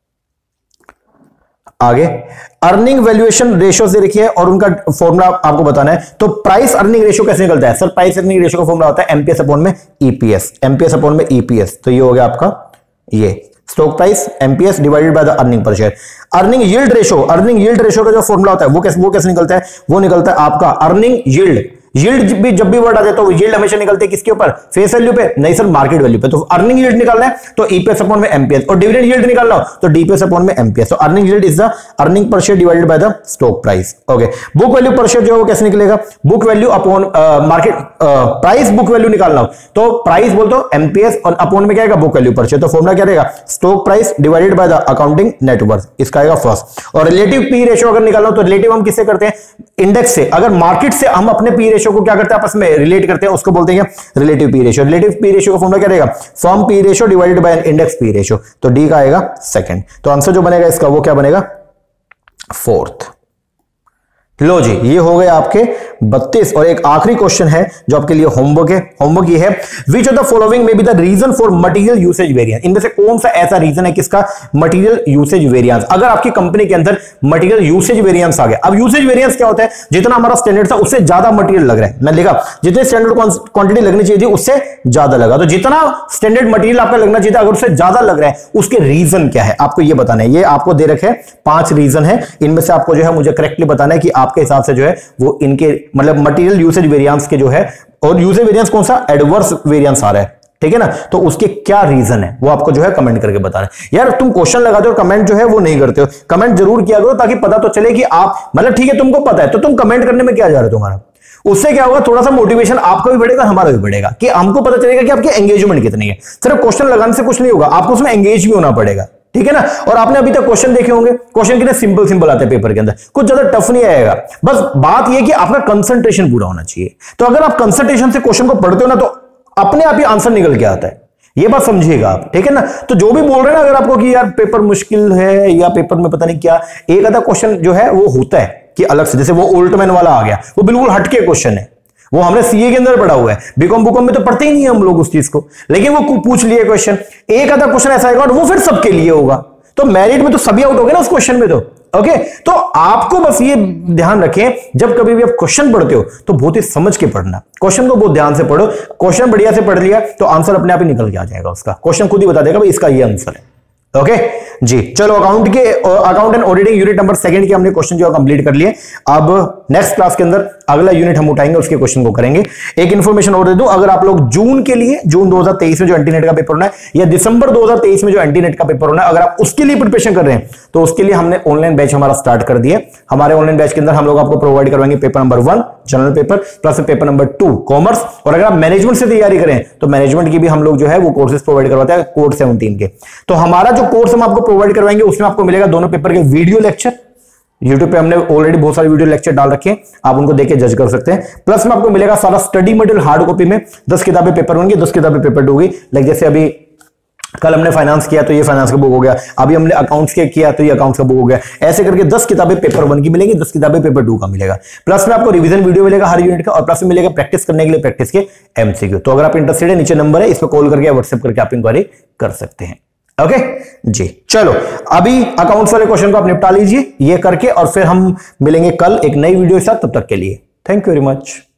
आगे, अर्निंग वैल्यूएशन रेशियो दे रखी है और उनका फॉर्मूला आपको बताना है। तो प्राइस अर्निंग रेशियो कैसे निकलता है? सर प्राइस अर्निंग रेशियो का फॉर्मूला होता है एमपीएस अपॉन में ईपीएस, एमपीएस अपॉन में ईपीएस। तो ये हो गया आपका ये stock price MPS divided by the earning per share. Earning yield ratio, earning yield ratio का जो फॉर्मूला होता है वो कैसे वो कैसे निकलता है? वो निकलता है आपका अर्निंग यील्ड यील्ड भी जब भी वर्ड आ जाए तो यील्ड हमेशा निकलते हैं किसके ऊपर, फेस वैल्यू पे, नहीं सर मार्केट वैल्यू पे। तो अर्निंग यील्ड निकालना है तो ईपीएस अपॉन में एमपीएस, और डिविडेंड यील्ड निकालना हो तो डीपीएस अपॉन में एमपीएस। तो earning yield is the earning per share divided by the stock price. Okay, book value per share जो है वो कैसे निकलेगा, book value upon market price, book value निकालना हो तो प्राइस बोल दो एमपीएस और अपॉन में क्या आएगा, बुक वैल्यू पर शेयर। तो फॉर्मूला क्या रहेगा, stock price divided by the accounting net worth, इसका आएगा फर्स्ट। और रिलेटिव पी रेशियो अगर निकालना हो तो रिलेटिव हम किससे करते हैं, इंडेक्स से। अगर मार्केट से हम अपने पी रेशियो को क्या करते हैं, आपस में रिलेट करते हैं, उसको बोलते हैं relative P ratio. Relative P ratio का फॉर्मूला क्या रहेगा, firm P ratio divided by index P ratio. तो डी का आएगा सेकंड। तो आंसर जो बनेगा इसका वो क्या बनेगा, फोर्थ। लो जी, ये हो गए आपके बत्तीस। और एक आखिरी क्वेश्चन है जो आपके लिए होमवर्क है। होमवर्क ये है, विच ऑफ द फॉलोइंग में be the reason for material usage variance. इनमें से कौन सा ऐसा रीजन है किसका, मटेरियल यूसेज वेरिएंस। अगर आपकी कंपनी के अंदर मटेरियल यूसेज वेरिएंस आ गया, अब यूसेज वेरिएंस क्या होता है, जितना हमारा स्टैंडर्ड था उससे ज्यादा मटेरियल लग रहा है, मैं लिखा जितने स्टैंडर्ड क्वांटिटी लगनी चाहिए थी उससे ज्यादा लगा। तो जितना स्टैंडर्ड मटेरियल आपका लगना चाहिए था अगर उससे ज्यादा लग रहा है, उसके रीजन क्या है आपको ये बताना है। ये आपको दे रखे पांच रीजन है, इनमें से आपको जो है मुझे करेक्टली बताना है कि आपके हिसाब से जो है वो इनके मतलब मटेरियल यूसेज वेरिएंस के जो है, और यूसेज वेरिएंस कौन सा, एडवर्स वेरिएंस आ रहा है, ठीक है ना। तो उसके क्या रीजन है वो आपको जो है कमेंट करके बताना है। यार तुम क्वेश्चन लगाते हो कमेंट जो है वो नहीं करते हो, कमेंट जरूर किया करो ताकि पता तो चले कि आप मतलब ठीक है तुमको पता है, तो तुम कमेंट करने में क्या जा रहे हो तुम्हारा, उससे क्या होगा, थोड़ा सा मोटिवेशन आपका भी बढ़ेगा हमारा भी बढ़ेगा, कि हमको पता चलेगा कि आपकी एंगेजमेंट कितनी है। सिर्फ क्वेश्चन लगाने से कुछ नहीं होगा, आपको उसमें एंगेज भी होना पड़ेगा, ठीक है ना। और आपने अभी तक क्वेश्चन देखे होंगे, क्वेश्चन कितने सिंपल सिंपल आते हैं पेपर के अंदर, कुछ ज्यादा टफ नहीं आएगा। बस बात यह कि आपका कंसंट्रेशन पूरा होना चाहिए। तो अगर आप कंसंट्रेशन से क्वेश्चन को पढ़ते हो ना तो अपने आप ही आंसर निकल के आता है, ये बात समझिएगा आप, ठीक है ना। तो जो भी बोल रहे हैं ना अगर आपको कि यार पेपर मुश्किल है या पेपर में पता नहीं क्या, एक आधा क्वेश्चन जो है वो होता है कि अलग से, जैसे वो ओल्टमैन वाला आ गया, वो बिल्कुल हटके क्वेश्चन है, वो हमने सीए के अंदर पढ़ा हुआ है, बीकॉम बुकॉम में तो पढ़ते ही नहीं है हम लोग उस चीज को, लेकिन वो पूछ लिए क्वेश्चन, एक आधा क्वेश्चन ऐसा आएगा और वो फिर सबके लिए होगा। तो मेरिट में तो सभी आउट हो गए ना उस क्वेश्चन में। तो ओके, तो आपको बस ये ध्यान रखें जब कभी भी आप क्वेश्चन पढ़ते हो तो बहुत ही समझ के पढ़ना, क्वेश्चन को बहुत ध्यान से पढ़ो। क्वेश्चन बढ़िया से पढ़ लिया तो आंसर अपने आप ही निकल के आ जाएगा, उसका क्वेश्चन खुद ही बता देगा भाई इसका ये आंसर है। ओके जी, चलो अकाउंट के account and auditing unit number second के हमने क्वेश्चन जो कंप्लीट कर लिए। अब नेक्स्ट क्लास के अंदर अगला यूनिट हम उठाएंगे, उसके क्वेश्चन को करेंगे। एक इन्फॉर्मेशन और दे दूं, अगर आप लोग जून के लिए, जून दो हज़ार तेईस में जो एंटीनेट का पेपर होना है या दिसंबर दो हज़ार तेईस में जो एंटीनेट का पेपर होना है, अगर आप उसके लिए प्रिपरेशन कर रहे हैं तो उसके लिए हमने ऑनलाइन बैच हमारा स्टार्ट कर दिया। हमारे ऑनलाइन बैच के अंदर हम लोग आपको प्रोवाइड करवाएंगे paper number one general paper plus paper number two commerce, और अगर आप मैनेजमेंट से तैयारी करें तो मैनेजमेंट की भी हम लोग जो है वो कोर्सेज प्रोवाइड करवाते हैं कोर्स सेवनटीन के। तो हमारा जो कोर्स हम आपको प्रोवाइड करवाएंगे उसमें आपको मिलेगा दोनों पेपर के वीडियो लेक्चर, YouTube पे हमने ऑलरेडी बहुत सारे वीडियो लेक्चर डाल रखे हैं, आप उनको देख के जज कर सकते हैं। प्लस में आपको मिलेगा सारा स्टडी मटेरियल हार्ड कॉपी में, दस किताबें पेपर होंगी, दस किताबें पेपर टू होगी। लाइक जैसे अभी कल हमने फाइनेंस किया तो ये फाइनेंस का बुक हो गया, अभी हमने अकाउंट्स के किया तो ये अकाउंट्स का बुक हो गया। ऐसे करके दस किताबें पेपर वन की मिलेंगी, दस किताबें पेपर टू का मिलेगा। प्लस में आपको रिवीजन वीडियो मिलेगा हर यूनिट का, और प्लस में मिलेगा प्रैक्टिस करने के लिए प्रैक्टिस के एमसीक्यू। तो अगर आप इंटरेस्टेड है, नीचे नंबर है, इस पर कॉल करके व्हाट्सएप करके आप इंक्वायरी कर सकते हैं। ओके जी, चलो अभी अकाउंट्स वाले क्वेश्चन को आप निपटा लीजिए ये करके, और फिर हम मिलेंगे कल एक नई वीडियो के साथ। तब तक के लिए थैंक यू वेरी मच।